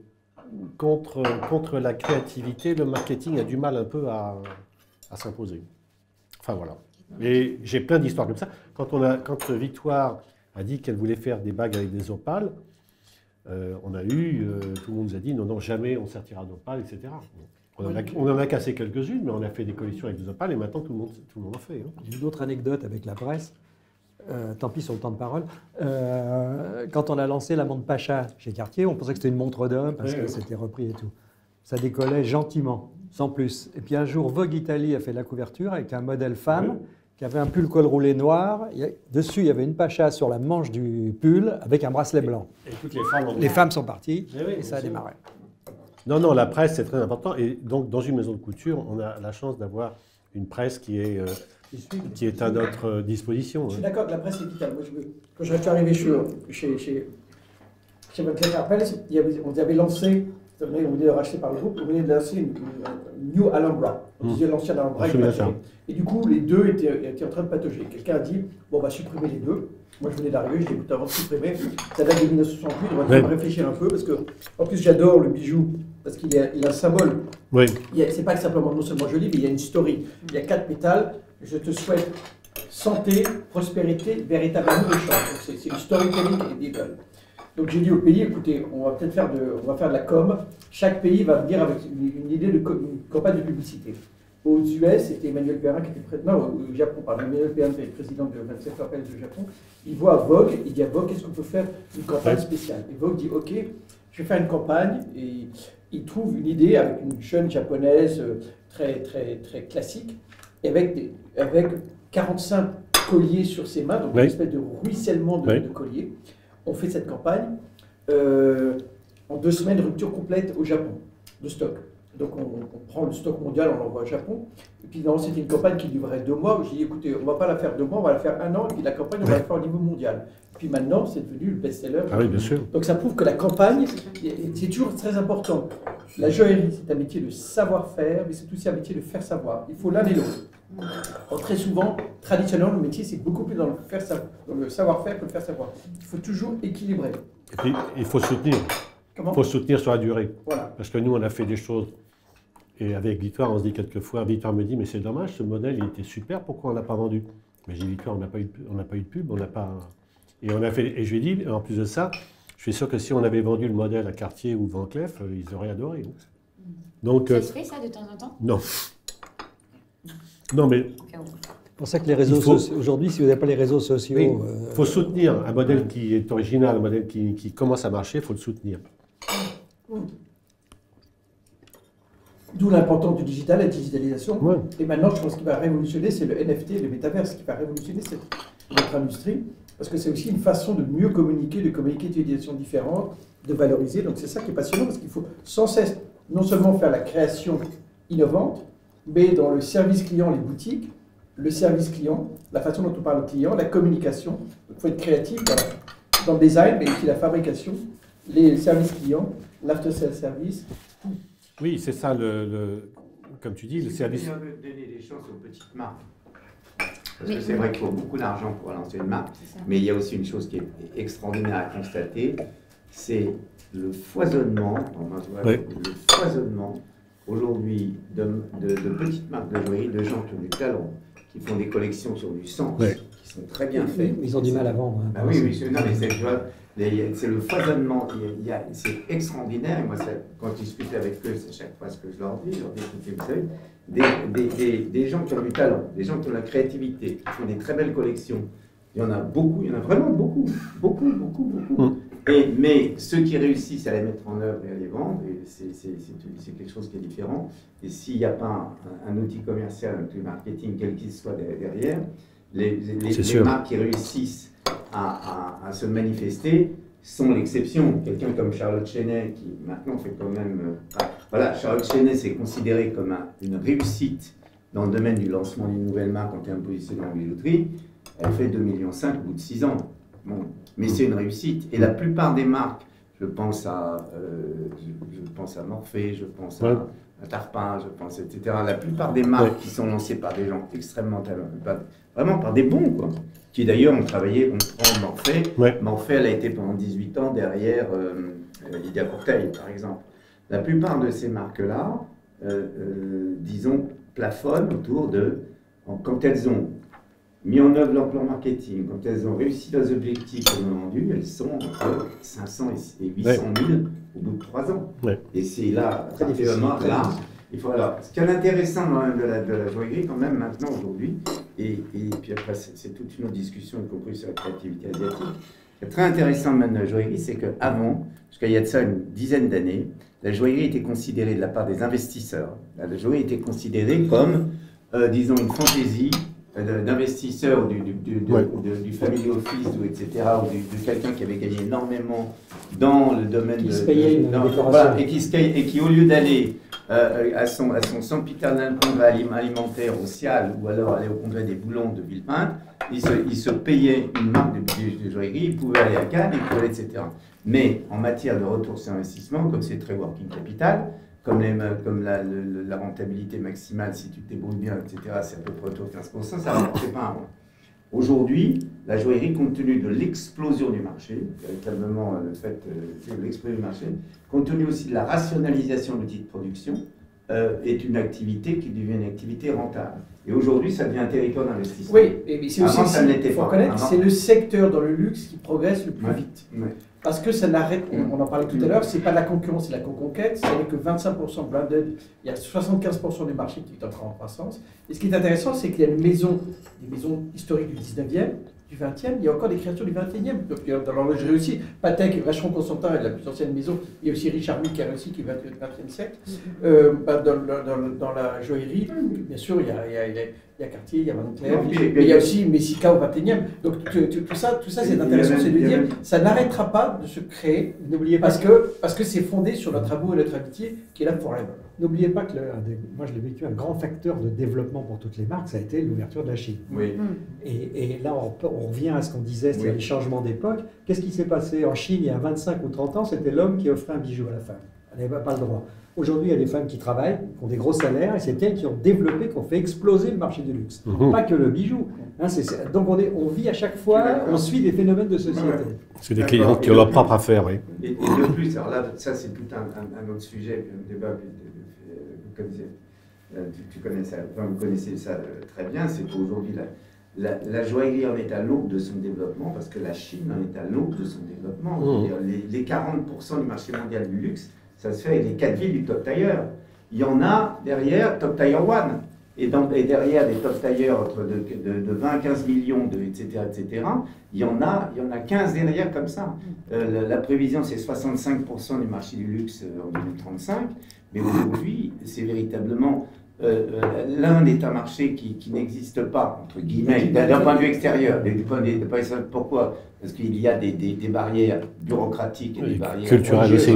contre la créativité, le marketing a du mal un peu à s'imposer. Enfin, voilà. Et j'ai plein d'histoires comme ça. Quand Victoire a dit qu'elle voulait faire des bagues avec des opales, on a eu... tout le monde nous a dit, non, jamais on sortira d'opales, etc. On en a cassé quelques-unes, mais on a fait des collections avec des opales et maintenant tout le monde en fait. Hein. J'ai une autre anecdote avec la presse. tant pis sur le temps de parole. Quand on a lancé la montre Pacha chez Cartier, on pensait que c'était une montre d'homme parce que c'était repris et tout. Ça décollait gentiment, sans plus. Et puis un jour, Vogue Italie a fait la couverture avec un modèle femme qui avait un pull col roulé noir. Dessus, il y avait une Pacha sur la manche du pull avec un bracelet blanc. Et toutes les femmes sont parties et ça a démarré. Non, la presse, c'est très important. Et donc, dans une maison de couture, on a la chance d'avoir une presse qui est à notre disposition. Je suis d'accord que la presse est vitale. Moi, quand je suis arrivé chez Van Cleef & Arpels, on avait lancé, on venait de racheter par le groupe, on venait de lancer une New Alhambra. On disait l'ancien Alhambra. Et du coup, les deux étaient en train de patauger. Quelqu'un a dit, bon, on va supprimer les deux. Moi, je venais d'arriver, je dis, écoute, avant de supprimer, ça date de 1968, on va réfléchir un peu, parce que, en plus, j'adore le bijou, parce qu'il a un symbole. Oui. C'est pas simplement non seulement joli, mais il y a une story. Il y a 4 pétales. Je te souhaite santé, prospérité, véritablement méchant. C'est une storytelling et des. Donc j'ai dit au pays, écoutez, on va peut-être faire de la com. Chaque pays va venir avec une idée de campagne de publicité. Aux US, c'était Emmanuel Perrin qui était président, au Japon, pardon, Emmanuel Perrin qui est président de Van Cleef & Arpels du Japon. Il voit Vogue, il dit à Vogue, est-ce qu'on peut faire une campagne spéciale? Et Vogue dit, ok, je vais faire une campagne. Et il trouve une idée avec une jeune japonaise très classique, avec 45 colliers sur ses mains, donc une espèce de ruissellement de colliers. On fait cette campagne. En 2 semaines, rupture complète au Japon de stock. Donc on prend le stock mondial, on l'envoie au Japon. Et puis c'était une campagne qui durerait 2 mois. J'ai dit, écoutez, on ne va pas la faire 2 mois, on va la faire 1 an. Et puis la campagne, on va la faire au niveau mondial. Puis maintenant, c'est devenu le best-seller. Ah oui, bien sûr. Donc ça prouve que la campagne, c'est toujours très important. La joaillerie, c'est un métier de savoir-faire, mais c'est aussi un métier de faire savoir. Il faut l'un et l'autre. Très souvent, traditionnellement, le métier, c'est beaucoup plus dans le savoir-faire que le faire savoir. Il faut toujours équilibrer. Et puis, il faut soutenir. Il faut soutenir sur la durée. Voilà. Parce que nous, on a fait des choses. Et avec Victoire, on se dit quelquefois, Victoire me dit, mais c'est dommage, ce modèle, il était super, pourquoi on ne l'a pas vendu? Mais j'ai dit, Victoire, on n'a pas eu de pub, on n'a pas... Et je lui ai dit, en plus de ça, je suis sûr que si on avait vendu le modèle à Cartier ou Van Cleef, ils auraient adoré. Donc, ça se fait ça de temps en temps? Non. Non, mais... C'est pour ça que les réseaux sociaux, aujourd'hui, si vous n'avez pas les réseaux sociaux... Il faut soutenir un modèle qui est original, un modèle qui commence à marcher, il faut le soutenir. D'où l'importance du digital, la digitalisation. Ouais. Et maintenant, je pense qu'il va révolutionner, c'est le NFT, le métaverse qui va révolutionner notre industrie. Parce que c'est aussi une façon de mieux communiquer, de communiquer des utilisations différentes, de valoriser. Donc c'est ça qui est passionnant, parce qu'il faut sans cesse non seulement faire la création innovante, mais dans le service client, les boutiques, le service client, la façon dont on parle au client, la communication. Donc, il faut être créatif dans le design, mais aussi la fabrication, les services clients, l'after-sales service. Oui, c'est ça, comme tu dis, le service. On veut donner des chances aux petites marques. Parce que c'est vrai qu'il faut beaucoup d'argent pour lancer une marque, mais il y a aussi une chose qui est extraordinaire à constater, c'est le foisonnement, le foisonnement aujourd'hui de petites marques de joaillerie, de gens qui ont du talent, qui font des collections sur du sens, qui sont très bien faits. Ils ont du mal à vendre. Bah oui, non, mais c'est le foisonnement, c'est extraordinaire. Et moi, quand je discute avec eux, c'est chaque fois ce que je leur dis, écoutez, vous savez, des gens qui ont du talent, des gens qui ont la créativité, qui font des très belles collections. Il y en a beaucoup, il y en a vraiment beaucoup. Mais ceux qui réussissent à les mettre en œuvre et à les vendre, c'est quelque chose qui est différent. Et s'il n'y a pas un outil commercial, un outil marketing, quel qu'il soit derrière, les marques qui réussissent à se manifester sont l'exception. Quelqu'un comme Charlotte Chenet, qui maintenant fait quand même... Charlotte Chenet, c'est considéré comme une réussite dans le domaine du lancement d'une nouvelle marque en termes de positionnement en bijouterie. Elle fait 2,5 millions au bout de 6 ans. Bon, mais c'est une réussite. Et la plupart des marques, je pense à Morphée, je pense à Tarpin, je pense, etc. La plupart des marques qui sont lancées par des gens extrêmement talentueux, vraiment par des bons, quoi. Qui d'ailleurs ont travaillé, on prend Morphée. Morphée, elle a été pendant 18 ans derrière Lydia Courteil, par exemple. La plupart de ces marques-là, disons, plafonnent autour de, quand elles ont mis en œuvre leur plan marketing, quand elles ont réussi leurs objectifs qu'elles ont vendus, elles sont entre 500 et 800 000 au bout de 3 ans. Et c'est là, Il faut, alors, ce qui est intéressant de la joaillerie, quand même, maintenant, aujourd'hui, et puis après, c'est toute une autre discussion, y compris sur la créativité asiatique. Ce qui est très intéressant maintenant de la joaillerie, c'est qu'avant, jusqu'à il y a de ça une dizaine d'années, la joaillerie était considérée de la part des investisseurs. La joaillerie était considérée comme, disons, une fantaisie d'investisseurs du family office, etc., ou de quelqu'un qui avait gagné énormément dans le domaine qui se payait une décoration. Et qui, au lieu d'aller à son sempiternel congrès alimentaire au Cial, ou alors aller au congrès des boulons de Villepinte, il se payait une marque de joaillerie, il pouvait aller à Cannes, etc. Mais en matière de retour sur investissement, comme c'est très working capital, comme la rentabilité maximale, si tu te débrouilles bien, etc., c'est à peu près autour de 15%, ça ne rapportait pas un rond. Aujourd'hui, la joaillerie, compte tenu de l'explosion du marché, véritablement le fait de l'explosion du marché, compte tenu aussi de la rationalisation de l'outil de production, est une activité qui devient une activité rentable. Et aujourd'hui, ça devient un territoire d'investissement. Oui, mais c'est aussi, il faut reconnaître, c'est le secteur dans le luxe qui progresse le plus vite. Ouais. Parce que ça n'arrête, on en parlait tout à l'heure, c'est pas la concurrence, c'est la conquête. C'est que 25% blended, il y a 75% du marché qui est encore en croissance. Et ce qui est intéressant, c'est qu'il y a des maisons historiques du 19e, du 20e, il y a encore des créatures du 21e. Donc, dans l'horlogerie aussi, Patek, Vacheron Constantin est la plus ancienne maison. Il y a aussi Richard Mille qui a réussi, qui est 20e siècle. Dans la joaillerie, bien sûr, il y a Cartier, il y a Van Cleef, mais il y a aussi Messica au 21e. Donc tout ça c'est intéressant, c'est de dire ça n'arrêtera pas de se créer. N'oubliez pas parce que c'est fondé sur notre amour et notre amitié qui est là forever. N'oubliez pas que moi je l'ai vécu, un grand facteur de développement pour toutes les marques, ça a été l'ouverture de la Chine. Oui. Et là on revient à ce qu'on disait, c'est les changements d'époque. Qu'est-ce qui s'est passé en Chine il y a 25 ou 30 ans? C'était l'homme qui offrait un bijou à la femme. Elle n'avait pas le droit. Aujourd'hui, il y a des femmes qui travaillent, qui ont des gros salaires, et c'est elles qui ont développé, qui ont fait exploser le marché du luxe. Pas que le bijou. Hein, donc on vit à chaque fois, on suit des phénomènes de société. C'est des clients qui ont leur propre affaire, oui. Et de plus, alors là, ça c'est tout un autre sujet, un débat, tu connais ça, enfin, vous connaissez ça très bien, c'est qu'aujourd'hui, la joaillerie en est à l'aube de son développement, parce que la Chine en est à l'aube de son développement. Les 40% du marché mondial du luxe, ça se fait avec les 4 villes du top tailleur. Il y en a derrière Top Tier One. Et derrière des top tailleurs de 20 à 15 millions, etc., il y en a 15 derrière comme ça. La prévision, c'est 65% du marché du luxe en 2035. Mais aujourd'hui, c'est véritablement l'un des marchés qui n'existe pas, entre guillemets, d'un point de vue extérieur. Pourquoi? Parce qu'il y a des barrières bureaucratiques et des barrières culturelles aussi.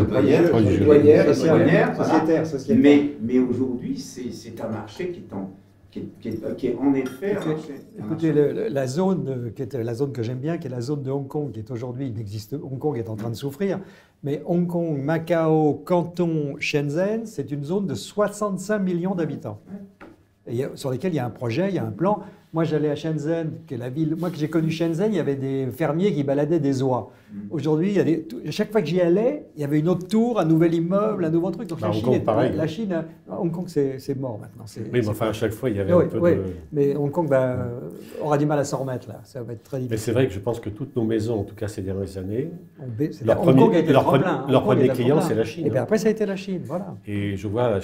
Sociétaires. Mais aujourd'hui, c'est un marché qui est en effet un marché. Écoutez, la zone qui était la zone que j'aime bien, qui est la zone de Hong Kong, qui est aujourd'hui inexiste. Hong Kong est en train de souffrir, mais Hong Kong, Macao, Canton, Shenzhen, c'est une zone de 65 millions d'habitants, sur lesquels il y a un projet, il y a un plan. Moi, j'allais à Shenzhen, qui est la ville. Moi, que j'ai connu Shenzhen, il y avait des fermiers qui baladaient des oies. Aujourd'hui, chaque fois que j'y allais, il y avait une autre tour, un nouvel immeuble, un nouveau truc. Donc Hong Kong, pareil. La Chine, Hong Kong, c'est mort maintenant. Oui, mais enfin, à chaque fois, il y avait un peu de... Mais Hong Kong aura du mal à s'en remettre, là. Ça va être très difficile. Mais c'est vrai que je pense que toutes nos maisons, en tout cas ces dernières années, leur premier client, c'est la Chine. Et bien après, ça a été la Chine, voilà. Et je vois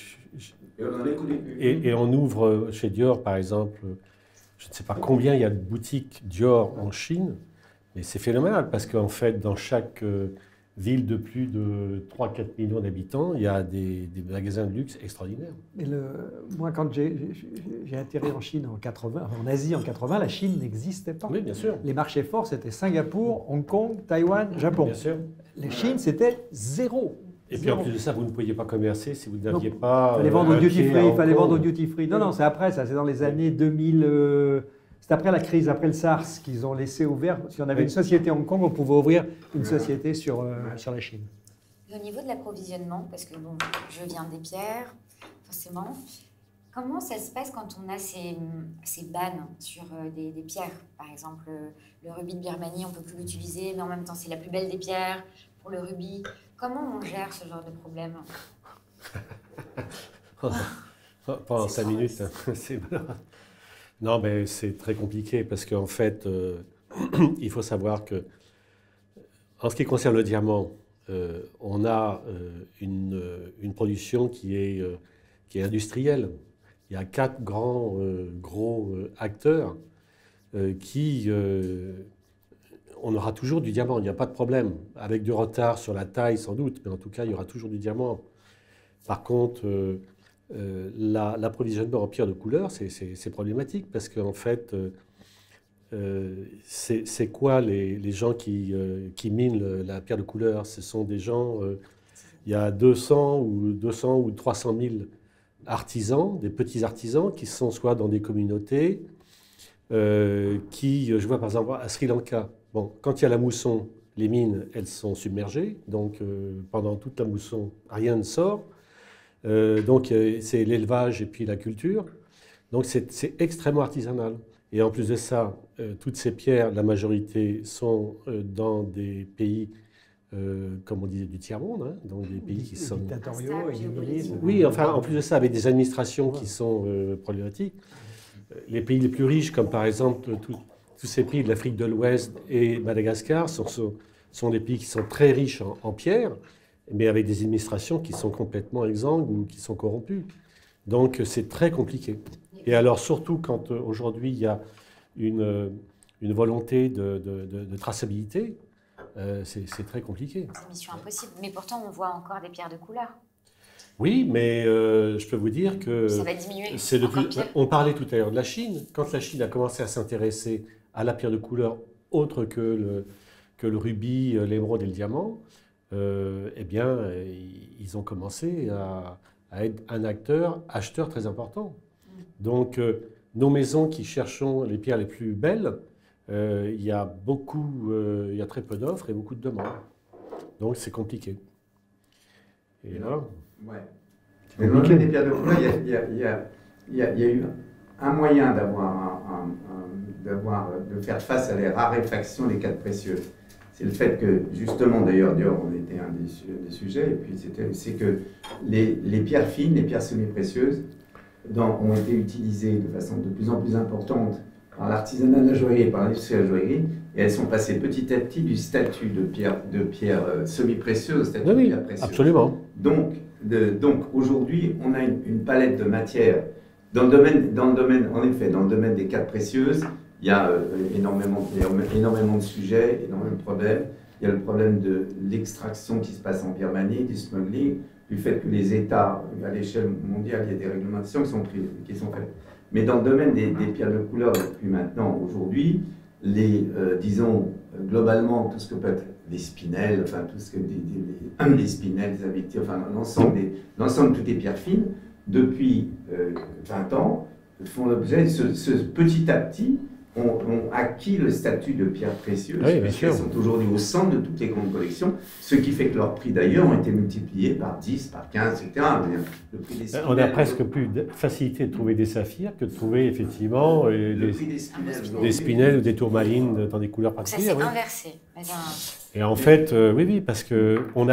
et on ouvre chez Dior, par exemple, je ne sais pas combien il y a de boutiques Dior en Chine, mais c'est phénoménal parce qu'en fait, dans chaque ville de plus de 3-4 millions d'habitants, il y a des magasins de luxe extraordinaires. Mais moi, quand j'ai atterri en Chine en 80, en Asie en 80, la Chine n'existait pas. Oui, bien sûr. Les marchés forts, c'était Singapour, Hong Kong, Taïwan, Japon. Bien sûr. La Chine, c'était zéro. Et puis en plus de ça, vous ne pouviez pas commercer si vous n'aviez pas... Il fallait vendre au duty free, il fallait vendre au duty free. Non, c'est après ça, c'est dans les années 2000... c'est après la crise, après le SARS, qu'ils ont laissé ouvert. Si on avait une société à Hong Kong, on pouvait ouvrir une société sur la Chine. Et au niveau de l'approvisionnement, parce que bon, je viens des pierres, forcément, comment ça se passe quand on a ces bannes sur des pierres? Par exemple, le rubis de Birmanie, on ne peut plus l'utiliser, mais en même temps, c'est la plus belle des pierres pour le rubis. Comment on gère ce genre de problème? Pendant 5 minutes, c'est malheureux. Non, mais c'est très compliqué parce qu'en fait, il faut savoir que, en ce qui concerne le diamant, on a une production qui est qui est industriel. Il y a 4 grands, gros acteurs qui... on aura toujours du diamant, il n'y a pas de problème. Avec du retard sur la taille, sans doute, mais en tout cas, il y aura toujours du diamant. Par contre, l'approvisionnement en pierre de couleur, c'est problématique, parce qu'en fait, c'est quoi les gens qui minent la pierre de couleur? Ce sont des gens... il y a 200 ou 300 000 artisans, des petits artisans, qui sont soit dans des communautés, je vois par exemple à Sri Lanka, bon, quand il y a la mousson, les mines, elles sont submergées, donc pendant toute la mousson, rien ne sort. Donc c'est l'élevage et puis la culture. Donc c'est extrêmement artisanal. Et en plus de ça, toutes ces pierres, la majorité sont dans des pays, comme on disait, du tiers-monde, hein, donc des pays qui sont... dictatoriaux et Oui, enfin, en plus de ça, avec des administrations qui sont problématiques. Les pays les plus riches, comme par exemple tous ces pays de l'Afrique de l'Ouest et Madagascar, sont des pays qui sont très riches en pierres, mais avec des administrations qui sont complètement exsangues ou qui sont corrompues. Donc c'est très compliqué. Et alors surtout quand aujourd'hui il y a une volonté de traçabilité, c'est très compliqué. C'est une mission impossible, mais pourtant on voit encore des pierres de couleur. Oui, mais je peux vous dire que... Ça va diminuer. On parlait tout à l'heure de la Chine. Quand la Chine a commencé à s'intéresser à la pierre de couleur autre que le rubis, l'émeraude et le diamant, eh bien, ils ont commencé à être un acheteur très important. Donc, nos maisons qui cherchons les pierres les plus belles, il y a très peu d'offres et beaucoup de demandes. Donc, c'est compliqué. Et là... Ouais. Mais dans les pierres de couleur, il y a eu un moyen de faire face à les raréfactions des 4 précieuses. C'est le fait que, justement, d'ailleurs, on était un des sujets, et puis c'est que les pierres fines, les pierres semi-précieuses, ont été utilisées de façon de plus en plus importante par l'artisanat de la joaillerie et par l'industrie de la joaillerie, et elles sont passées petit à petit du statut de pierre semi-précieuse au statut de pierre précieuse. Absolument. Donc aujourd'hui, on a une palette de matières. Dans le domaine des 4 précieuses, il y a énormément de sujets, énormément de problèmes. Il y a le problème de l'extraction qui se passe en Birmanie, du smuggling, du fait que les États, à l'échelle mondiale, il y a des réglementations qui sont faites. Mais dans le domaine des pierres de couleur, depuis maintenant, aujourd'hui, disons, globalement, tout ce que peut être les spinels, enfin, tout ce que les spinels, les avétis, enfin, l'ensemble de toutes les pierres fines, depuis 20 ans, font l'objet, petit à petit, ont acquis le statut de pierres précieuses. Oui, bien sûr. Elles sont aujourd'hui au centre de toutes les grandes collections, ce qui fait que leurs prix d'ailleurs ont été multipliés par 10, par 15, etc. Le prix des on a presque plus de facilité de trouver des saphirs que de trouver effectivement des spinels ou des tourmalines dans des couleurs particulières. Ça s'est inversé. Et en fait, oui, parce qu'on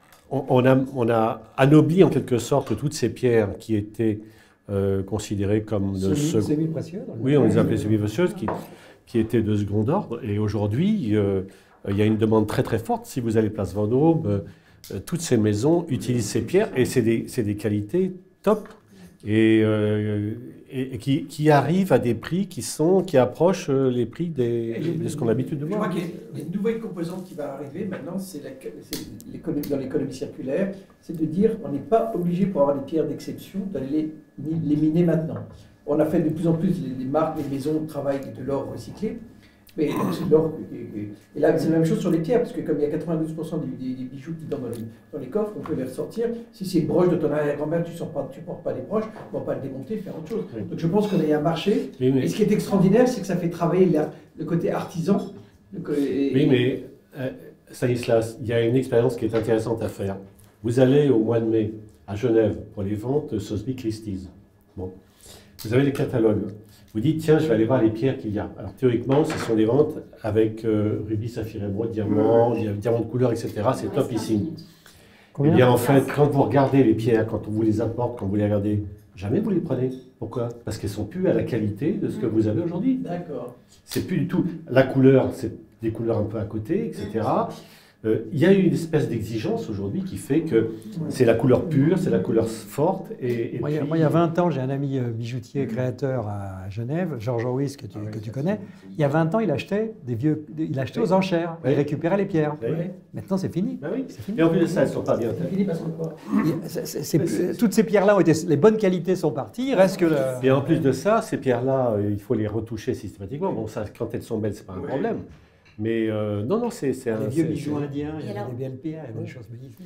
a anobli en quelque sorte toutes ces pierres qui étaient considérées comme de semi-précieuses. Oui, on les appelait semi-précieuses, qui étaient de second ordre. Et aujourd'hui, il y a une demande très très forte. Si vous allez place Vendôme, toutes ces maisons utilisent ces pierres et c'est des qualités top et qui arrivent à des prix qui approchent les prix de ce qu'on a l'habitude de voir. Je crois qu'il y a une nouvelle composante qui va arriver maintenant, dans l'économie circulaire, c'est de dire on n'est pas obligé pour avoir des pierres d'exception d'aller les miner maintenant. On a fait de plus en plus, les marques, les maisons travaillent de l'or recyclé. Mais et là, c'est la même chose sur les pierres, parce que comme il y a 92% des bijoux qui dans les coffres, on peut les ressortir. Si c'est une broche de ton arrière-grand-mère, tu ne portes pas les broches, on ne va pas le démonter, faire autre chose. Oui. Donc je pense qu'on a un marché. Oui, et ce qui est extraordinaire, c'est que ça fait travailler le côté artisan. Oui, mais Stanislas, il y a une expérience qui est intéressante à faire. Vous allez au mois de mai à Genève pour les ventes Sotheby's Christie's. Bon. Vous avez les catalogues. Vous dites, tiens, je vais aller voir les pierres qu'il y a. Alors, théoriquement, ce sont des ventes avec rubis, saphir, émeraude, diamant, diamant de couleur, etc. C'est topissime. Eh bien, en fait, quand vous regardez les pierres, quand on vous les apporte, quand vous les regardez, jamais vous les prenez. Pourquoi? Parce qu'elles ne sont plus à la qualité de ce que vous avez aujourd'hui. D'accord. C'est plus du tout... La couleur, c'est des couleurs un peu à côté, etc. Il y a une espèce d'exigence aujourd'hui qui fait que c'est la couleur pure, c'est la couleur forte. Moi, il y a 20 ans, j'ai un ami bijoutier créateur à Genève, Georges Ruiz, que tu connais. Il y a 20 ans, il achetait aux enchères, il récupérait les pierres. Maintenant, c'est fini. Fini. Et en plus de ça, elles ne sont pas bien. C'est fini parce que quoi? Toutes ces pierres-là, les bonnes qualités sont parties, il reste que Et en plus de ça, ces pierres-là, il faut les retoucher systématiquement. Bon, ça, quand elles sont belles, ce n'est pas un problème. Mais non, c'est un... Les vieux bijoux indiens, il y a des BLPA, il y a des choses magnifiques.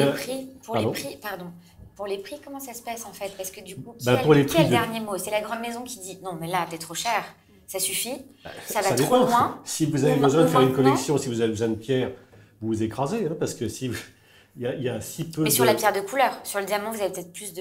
Pour les prix, comment ça se passe en fait? Parce que du coup, qui a le dernier mot? C'est la grande maison qui dit non, mais là, t'es trop cher, ça suffit, ça va trop loin. Si vous avez besoin de faire une collection, si vous avez besoin de pierres, vous vous écrasez, hein, parce que si il y a si peu. Mais sur la pierre de couleur, sur le diamant, vous avez peut-être plus de.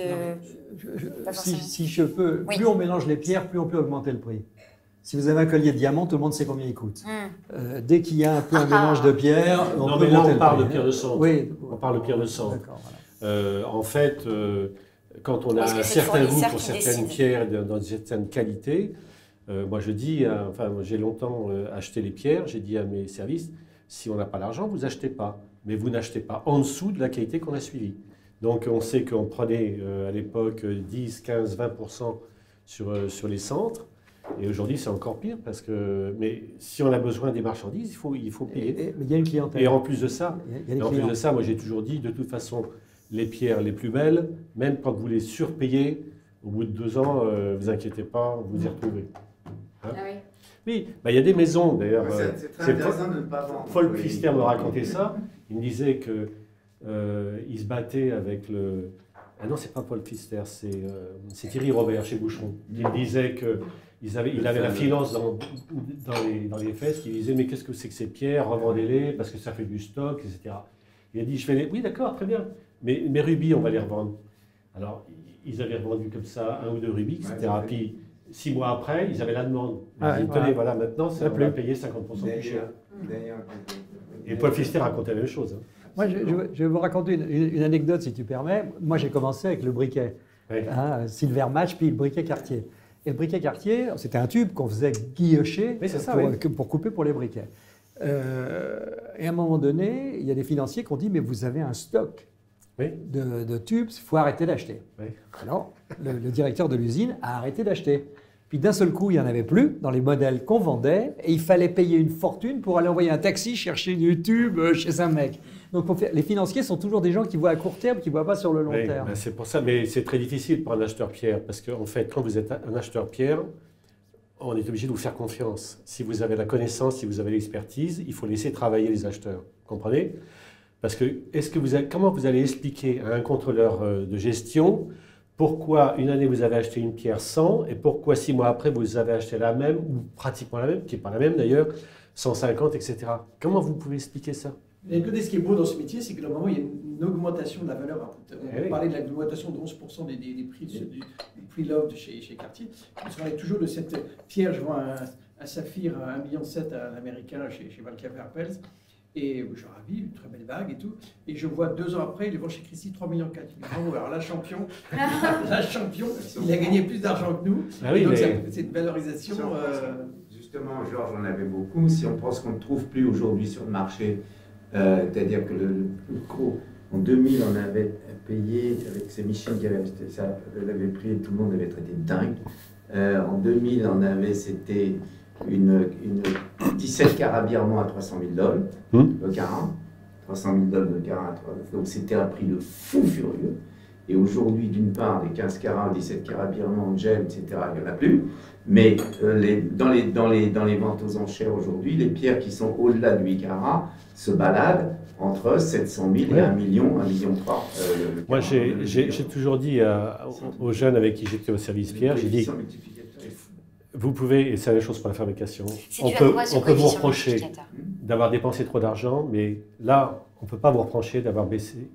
Si je peux, plus on mélange les pierres, plus on peut augmenter le prix. Si vous avez un collier de diamant, tout le monde sait combien il coûte. Dès qu'il y a un peu un mélange de pierres, on peut monter le prix. On parle de pierre de sang. Oui. On parle de pierre de sang. Voilà. En fait, quand on a un certain goût pour certaines pierres dans certaines qualités, moi je dis, j'ai longtemps acheté les pierres, j'ai dit à mes services, si on n'a pas l'argent, vous achetez pas. Mais vous n'achetez pas en dessous de la qualité qu'on a suivie. Donc on sait qu'on prenait à l'époque 10, 15, 20% sur les centres. Et aujourd'hui, c'est encore pire parce que. Mais si on a besoin des marchandises, il faut payer. Mais il y a une clientèle. Et en plus de ça, moi j'ai toujours dit, de toute façon, les pierres les plus belles, même quand vous les surpayez, au bout de 2 ans, vous inquiétez pas, vous y retrouvez. Hein? Ah oui. Oui, il y a des maisons d'ailleurs. C'est très intéressant de ne pas vendre. Paul Pfister me racontait ça. Il me disait que il se battait avec le. Ah non, c'est pas Paul Pfister, c'est Thierry Robert chez Boucheron. Il disait que. Il avait la finance dans les fesses, il disait mais qu'est-ce que c'est que ces pierres, revendez-les parce que ça fait du stock, etc. Il a dit oui d'accord, très bien, mais mes rubis on va les revendre. Alors ils avaient revendu comme ça 1 ou 2 rubis, etc. Puis 6 mois après, ils avaient la demande. Ils disaient tenez voilà maintenant on va payer 50% plus cher. Et Paul Pfister racontait la même chose. Hein. Moi je vais vous raconter une anecdote si tu permets. Moi j'ai commencé avec le briquet, Silver Match puis le briquet Cartier. Et le briquet Cartier, c'était un tube qu'on faisait guillocher pour couper pour les briquets. Et à un moment donné, il y a des financiers qui ont dit « mais vous avez un stock de tubes, il faut arrêter d'acheter ». Alors, le directeur de l'usine a arrêté d'acheter. Puis d'un seul coup, il n'y en avait plus dans les modèles qu'on vendait et il fallait payer une fortune pour aller envoyer un taxi chercher du tube chez un mec. Donc les financiers sont toujours des gens qui voient à court terme, qui ne voient pas sur le long terme. Ben c'est pour ça, mais c'est très difficile pour un acheteur pierre, parce qu'en fait, quand vous êtes un acheteur pierre, on est obligé de vous faire confiance. Si vous avez la connaissance, si vous avez l'expertise, il faut laisser travailler les acheteurs. Vous comprenez? Parce que, comment vous allez expliquer à un contrôleur de gestion pourquoi une année vous avez acheté une pierre 100 et pourquoi 6 mois après vous avez acheté la même, ou pratiquement la même, qui n'est pas la même d'ailleurs, 150, etc. Comment vous pouvez expliquer ça? Et ce qui est beau dans ce métier, c'est que normalement, il y a une augmentation de la valeur. On parlait de l'augmentation de 11% des prix du pre-love chez Cartier. On se parlait toujours de cette pierre, je vois un saphir à 1,7 million à l'américain chez Van Cleef & Arpels. Et je suis ravi, une très belle bague et tout. Et je vois 2 ans après, ils les vendent chez Christie 3,4 millions. Alors la champion, il a gagné plus d'argent que nous. Ah oui, donc c'est une valorisation. Justement, Georges, on avait beaucoup. Si on pense qu'on ne trouve plus aujourd'hui sur le marché, c'est-à-dire que le gros, en 2000, on avait payé, avec ces Michel qui avait acheté ça, elle avait pris et tout le monde avait traité de dingue. En 2000, on avait, c'était une 17 carats birman à 300 000 $, le carat. 300 000 $ de carat. Donc c'était un prix de fou furieux. Et aujourd'hui, d'une part, des 15 carats, 17 carats birman, gel, etc., il n'y en a plus. Mais dans les ventes aux enchères aujourd'hui, les pierres qui sont au-delà de 8 carats se baladent entre 700 000 et 1 million, 1,3 million. Moi, j'ai toujours dit aux jeunes avec qui j'étais au service pierre, j'ai dit, vous pouvez, et c'est la même chose pour la fabrication, on peut vous reprocher d'avoir dépensé trop d'argent, mais là, on ne peut pas vous reprocher d'avoir baissé,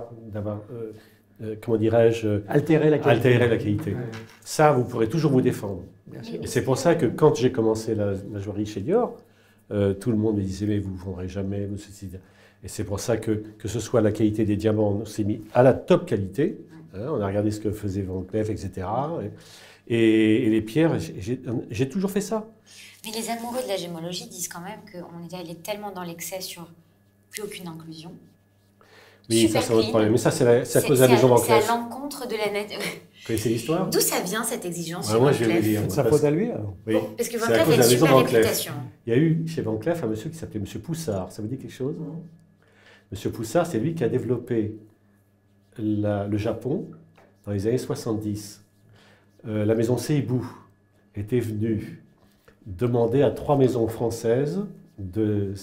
comment dirais-je, altérer la qualité. Ouais. Ça, vous pourrez toujours vous défendre. Et c'est pour ça que quand j'ai commencé la joaillerie chez Dior, tout le monde me disait, mais vous ne vendrez jamais, vous ceci. Et c'est pour ça que ce soit la qualité des diamants, on s'est mis à la top qualité. Hein, on a regardé ce que faisait Van Cleef, etc. Et les pierres, j'ai toujours fait ça. Mais les amoureux de la gémologie disent quand même qu'on est allé tellement dans l'excès sur plus aucune inclusion. Oui, ça c'est un autre problème. Mais ça, c'est à cause de la maison Van Cleef. C'est à l'encontre de la nature. Vous connaissez l'histoire? D'où ça vient cette exigence chez moi, Van je vais vous dire. C'est sa faute à lui alors. Oui. Parce que Van C'est à Cleef cause de a la une maison super Van Cleef. réputation. Il y a eu chez Van Cleef un monsieur qui s'appelait Monsieur Poussard. Ça vous dit quelque chose? Monsieur Poussard, c'est lui qui a développé le Japon dans les années 70. La maison Seibu était venue demander à 3 maisons françaises de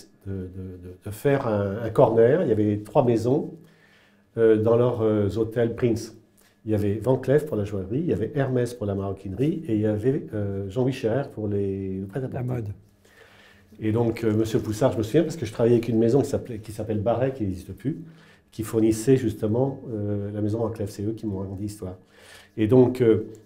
faire un corner. Il y avait 3 maisons dans leurs hôtels Prince. Il y avait Van Cleef pour la joaillerie, il y avait Hermès pour la maroquinerie et il y avait Jean-Louis Scherrer pour le prêt-à-porter. La mode. Et donc, Monsieur Poussard, je me souviens parce que je travaillais avec une maison qui s'appelle Barret, qui n'existe plus, qui fournissait justement la maison Van Cleef. C'est eux qui m'ont raconté l'histoire. Et donc,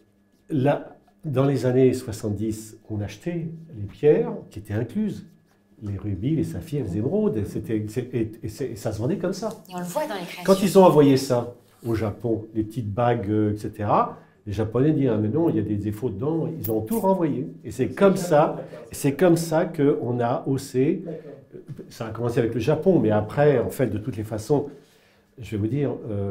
là, dans les années 70, on achetait les pierres qui étaient incluses. Les rubis, les saphirs, les émeraudes, et ça se vendait comme ça. Et on le voit dans les créations. Quand ils ont envoyé ça au Japon, les petites bagues, etc., les Japonais disent ah mais non, il y a des défauts dedans, ils ont tout renvoyé. Et c'est comme ça qu'on a haussé. Ça a commencé avec le Japon, mais après, en fait, de toutes les façons, je vais vous dire,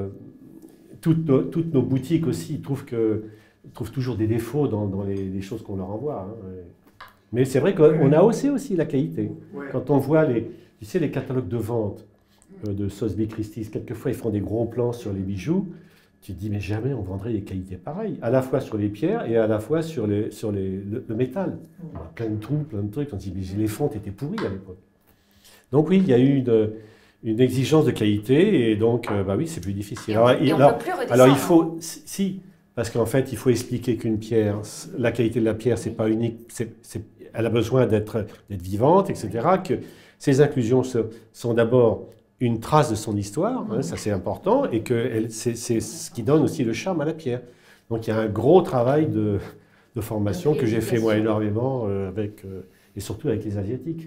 toutes nos boutiques aussi trouvent toujours des défauts dans les choses qu'on leur envoie. Hein. Mais c'est vrai qu'on a haussé aussi la qualité. Ouais. Quand on voit les catalogues de vente de Sotheby's Christie's, quelquefois ils font des gros plans sur les bijoux, tu te dis mais jamais on vendrait des qualités pareilles, à la fois sur les pierres et à la fois sur le métal. On a plein de trous, plein de trucs, on se dit mais les fontes étaient pourries à l'époque. Donc oui, il y a eu une exigence de qualité et donc bah oui, c'est plus difficile. On peut plus redescendre. Alors il faut, si, parce qu'en fait il faut expliquer qu'une pierre, la qualité de la pierre c'est pas unique, elle a besoin d'être vivante, etc. Que ces inclusions sont d'abord une trace de son histoire, hein, ça c'est important, et que c'est ce qui donne aussi le charme à la pierre. Donc il y a un gros travail de formation que j'ai fait moi énormément et surtout avec les Asiatiques.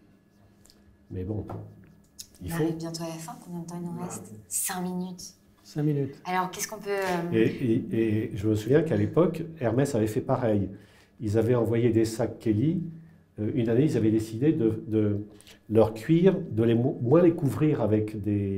Mais bon, il faut... On arrive bientôt à la fin, combien de temps il nous reste? 5 minutes. 5 minutes. Alors qu'est-ce qu'on peut... Et je me souviens qu'à l'époque, Hermès avait fait pareil. Ils avaient envoyé des sacs Kelly. Une année, ils avaient décidé de leur cuir, de moins les couvrir avec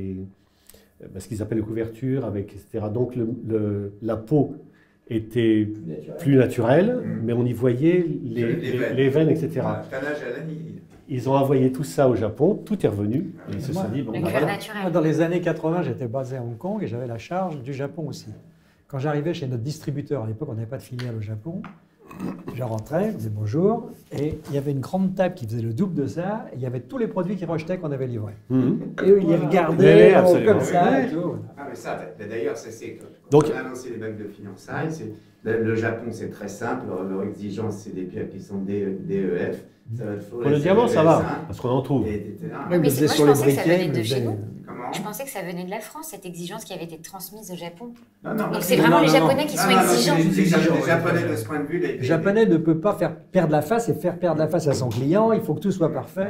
ce qu'ils appellent les couvertures, etc. Donc la peau était plus naturelle, mais on y voyait les veines, etc. Ils ont envoyé tout ça au Japon, tout est revenu. Et ils se sont dit, bon, moi, dans les années 80, j'étais basé à Hong Kong et j'avais la charge du Japon aussi. Quand j'arrivais chez notre distributeur, à l'époque, on n'avait pas de filiale au Japon. Je rentrais, je disais bonjour, et il y avait une grande table qui faisait le double de ça, et il y avait tous les produits qu'ils rejetaient qu'on avait livrés. Et eux, ils les regardaient comme ça. Et tout. Ah, mais ça, d'ailleurs, c'est quand on a annoncé les bagues de fiançailles, le Japon, c'est très simple, leur exigence, c'est des pierres qui sont DEF. Pour le diamant, ça va, parce qu'on en trouve. Mais moi, je pensais que ça venait de chez nous. Je pensais que ça venait de la France, cette exigence qui avait été transmise au Japon. Donc c'est vraiment les Japonais qui sont exigeants. Les Japonais, de ce point de vue... Le Japonais ne peut pas faire perdre la face et faire perdre la face à son client. Il faut que tout soit parfait.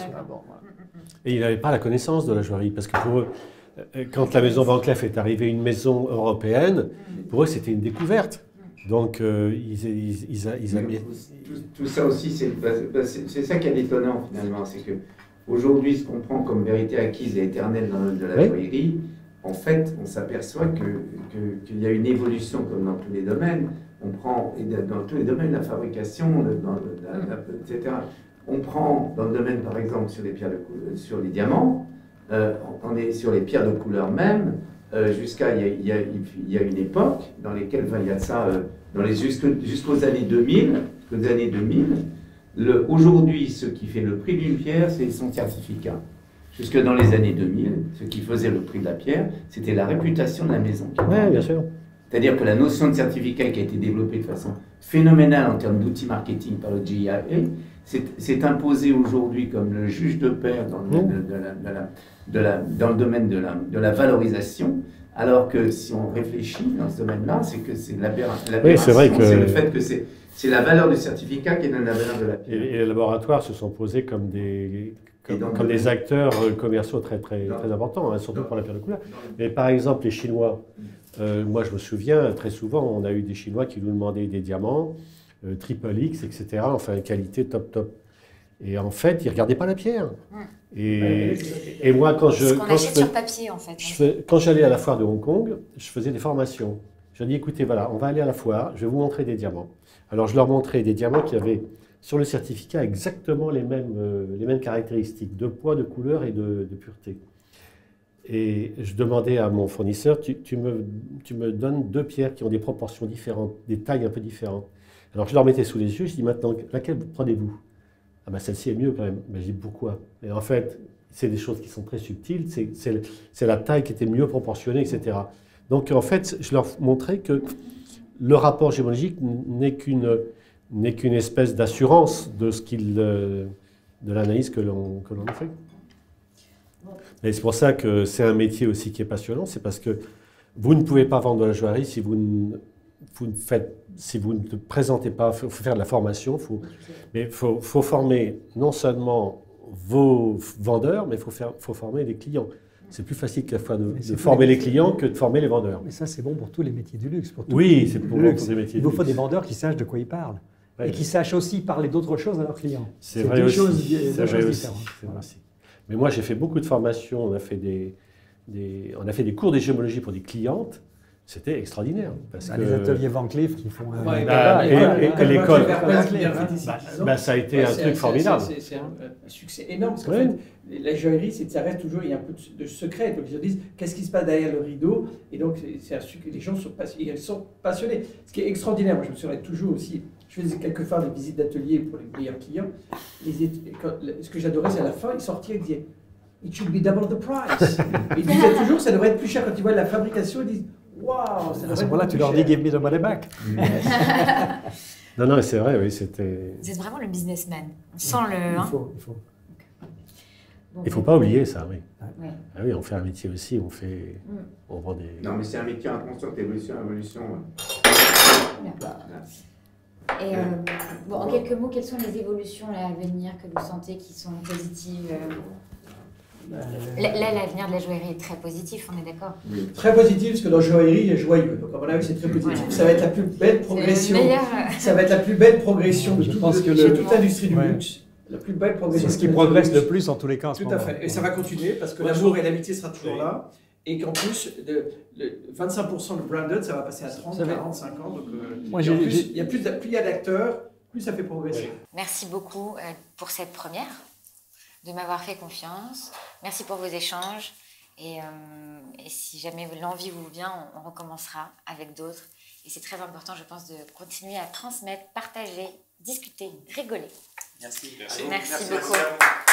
Et il n'avait pas la connaissance de la joaillerie, parce que pour eux, quand la maison Van Cleef est arrivée, une maison européenne, pour eux, c'était une découverte. Donc, tout ça aussi, c'est ça qui est étonnant finalement, c'est que aujourd'hui, ce qu'on prend comme vérité acquise et éternelle de la joaillerie, en fait, on s'aperçoit qu'il y a une évolution comme dans tous les domaines. On prend, dans tous les domaines, la fabrication, etc. On prend, dans le domaine, par exemple, sur les pierres sur les diamants, on est sur les pierres de couleur même, jusqu'à, il y a une époque dans laquelle, il y a ça, jusqu'aux années 2000, aujourd'hui, ce qui fait le prix d'une pierre, c'est son certificat. Jusque dans les années 2000, ce qui faisait le prix de la pierre, c'était la réputation de la maison. Oui, bien sûr. C'est-à-dire que la notion de certificat qui a été développée de façon phénoménale en termes d'outils marketing par le GIA s'est imposée aujourd'hui comme le juge de paix dans le domaine de la valorisation. Alors que si on réfléchit dans ce domaine-là, c'est que c'est l'aberration. Oui, c'est vrai que... C'est le fait que c'est la valeur du certificat qui donne la valeur de la pierre. Et les laboratoires se sont posés comme des acteurs commerciaux très importants, hein, surtout pour la pierre de couleur. Mais par exemple, les Chinois, moi je me souviens, très souvent, on a eu des Chinois qui nous demandaient des diamants, triple X, etc., enfin qualité top. Et en fait, ils ne regardaient pas la pierre. Et moi, quand sur papier, en fait. Quand j'allais à la foire de Hong Kong, je faisais des formations. Je leur dis, écoutez, voilà, on va aller à la foire, je vais vous montrer des diamants. Alors, je leur montrais des diamants qui avaient sur le certificat exactement les mêmes caractéristiques de poids, de couleur et de pureté. Et je demandais à mon fournisseur, tu me donnes 2 pierres qui ont des proportions différentes, des tailles un peu différentes. Alors, je leur mettais sous les yeux, je dis, maintenant, laquelle prenez-vous? Ah ben celle-ci est mieux quand même. Ben, je dis pourquoi? Et en fait, c'est des choses qui sont très subtiles, c'est la taille qui était mieux proportionnée, etc. Donc en fait, je leur montrais que le rapport géologique n'est qu'une espèce d'assurance de l'analyse que l'on a fait. Et c'est pour ça que c'est un métier aussi qui est passionnant, c'est parce que vous ne pouvez pas vendre de la joaillerie si vous ne présentez pas, il faut faire de la formation, mais il faut former non seulement vos vendeurs, mais il faut former les clients. C'est plus facile quelquefois de former les clients que de former les vendeurs. Mais ça, c'est bon pour tous les métiers du luxe. Oui, c'est pour les métiers du luxe. Il vous faut des vendeurs qui sachent de quoi ils parlent. Et qui sachent aussi parler d'autres choses à leurs clients. C'est vrai aussi. C'est vrai aussi. Mais moi, j'ai fait beaucoup de formations. On a fait des cours de géologie pour des clientes. C'était extraordinaire. Les ateliers Van Cleef qui font... et l'école. Ça a été un truc formidable. C'est un succès énorme. Parce qu'en fait, la joaillerie, ça reste toujours, il y a un peu de secret. Donc, ils se disent, qu'est-ce qui se passe derrière le rideau? Et donc, les gens sont passionnés. Ce qui est extraordinaire, moi, je me souviens toujours aussi, je faisais quelquefois des visites d'ateliers pour les meilleurs clients. Ce que j'adorais, c'est à la fin, ils sortaient et disaient, it should be double the price. Ils disaient toujours, ça devrait être plus cher. Quand ils voient la fabrication, ils disent, wow, à ce moment-là, tu leur dis give me the money back. Non, c'est vrai, oui, c'était... Vous êtes vraiment le businessman. On sent le... Il faut. Il ne faut pas oublier ça, oui. Oui. Ah oui, on fait un métier aussi, on vend des... Non, mais c'est un métier en constante évolution. Et en quelques mots, quelles sont les évolutions à venir que vous sentez qui sont positives? Là, l'avenir de la joaillerie est très positif, on est d'accord? Oui. Très positif, parce que dans la joaillerie, il est joyeux. Donc, à mon avis, c'est très positif. Voilà. Ça va être la plus belle progression. Ça va être la plus belle progression de toute l'industrie du luxe. La plus belle progression. C'est ce qui progresse le plus en tous les cas. Tout à fait. Et ça va continuer, parce que l'amour et l'amitié sera toujours là. Et qu'en plus, 25% de branded, ça va passer à 30, 40, 50. Donc, en plus, plus il y a d'acteurs, plus ça fait progresser. Merci beaucoup pour cette première, de m'avoir fait confiance. Merci pour vos échanges. Et si jamais l'envie vous vient, on recommencera avec d'autres. Et c'est très important, je pense, de continuer à transmettre, partager, discuter, rigoler. Merci. Merci beaucoup.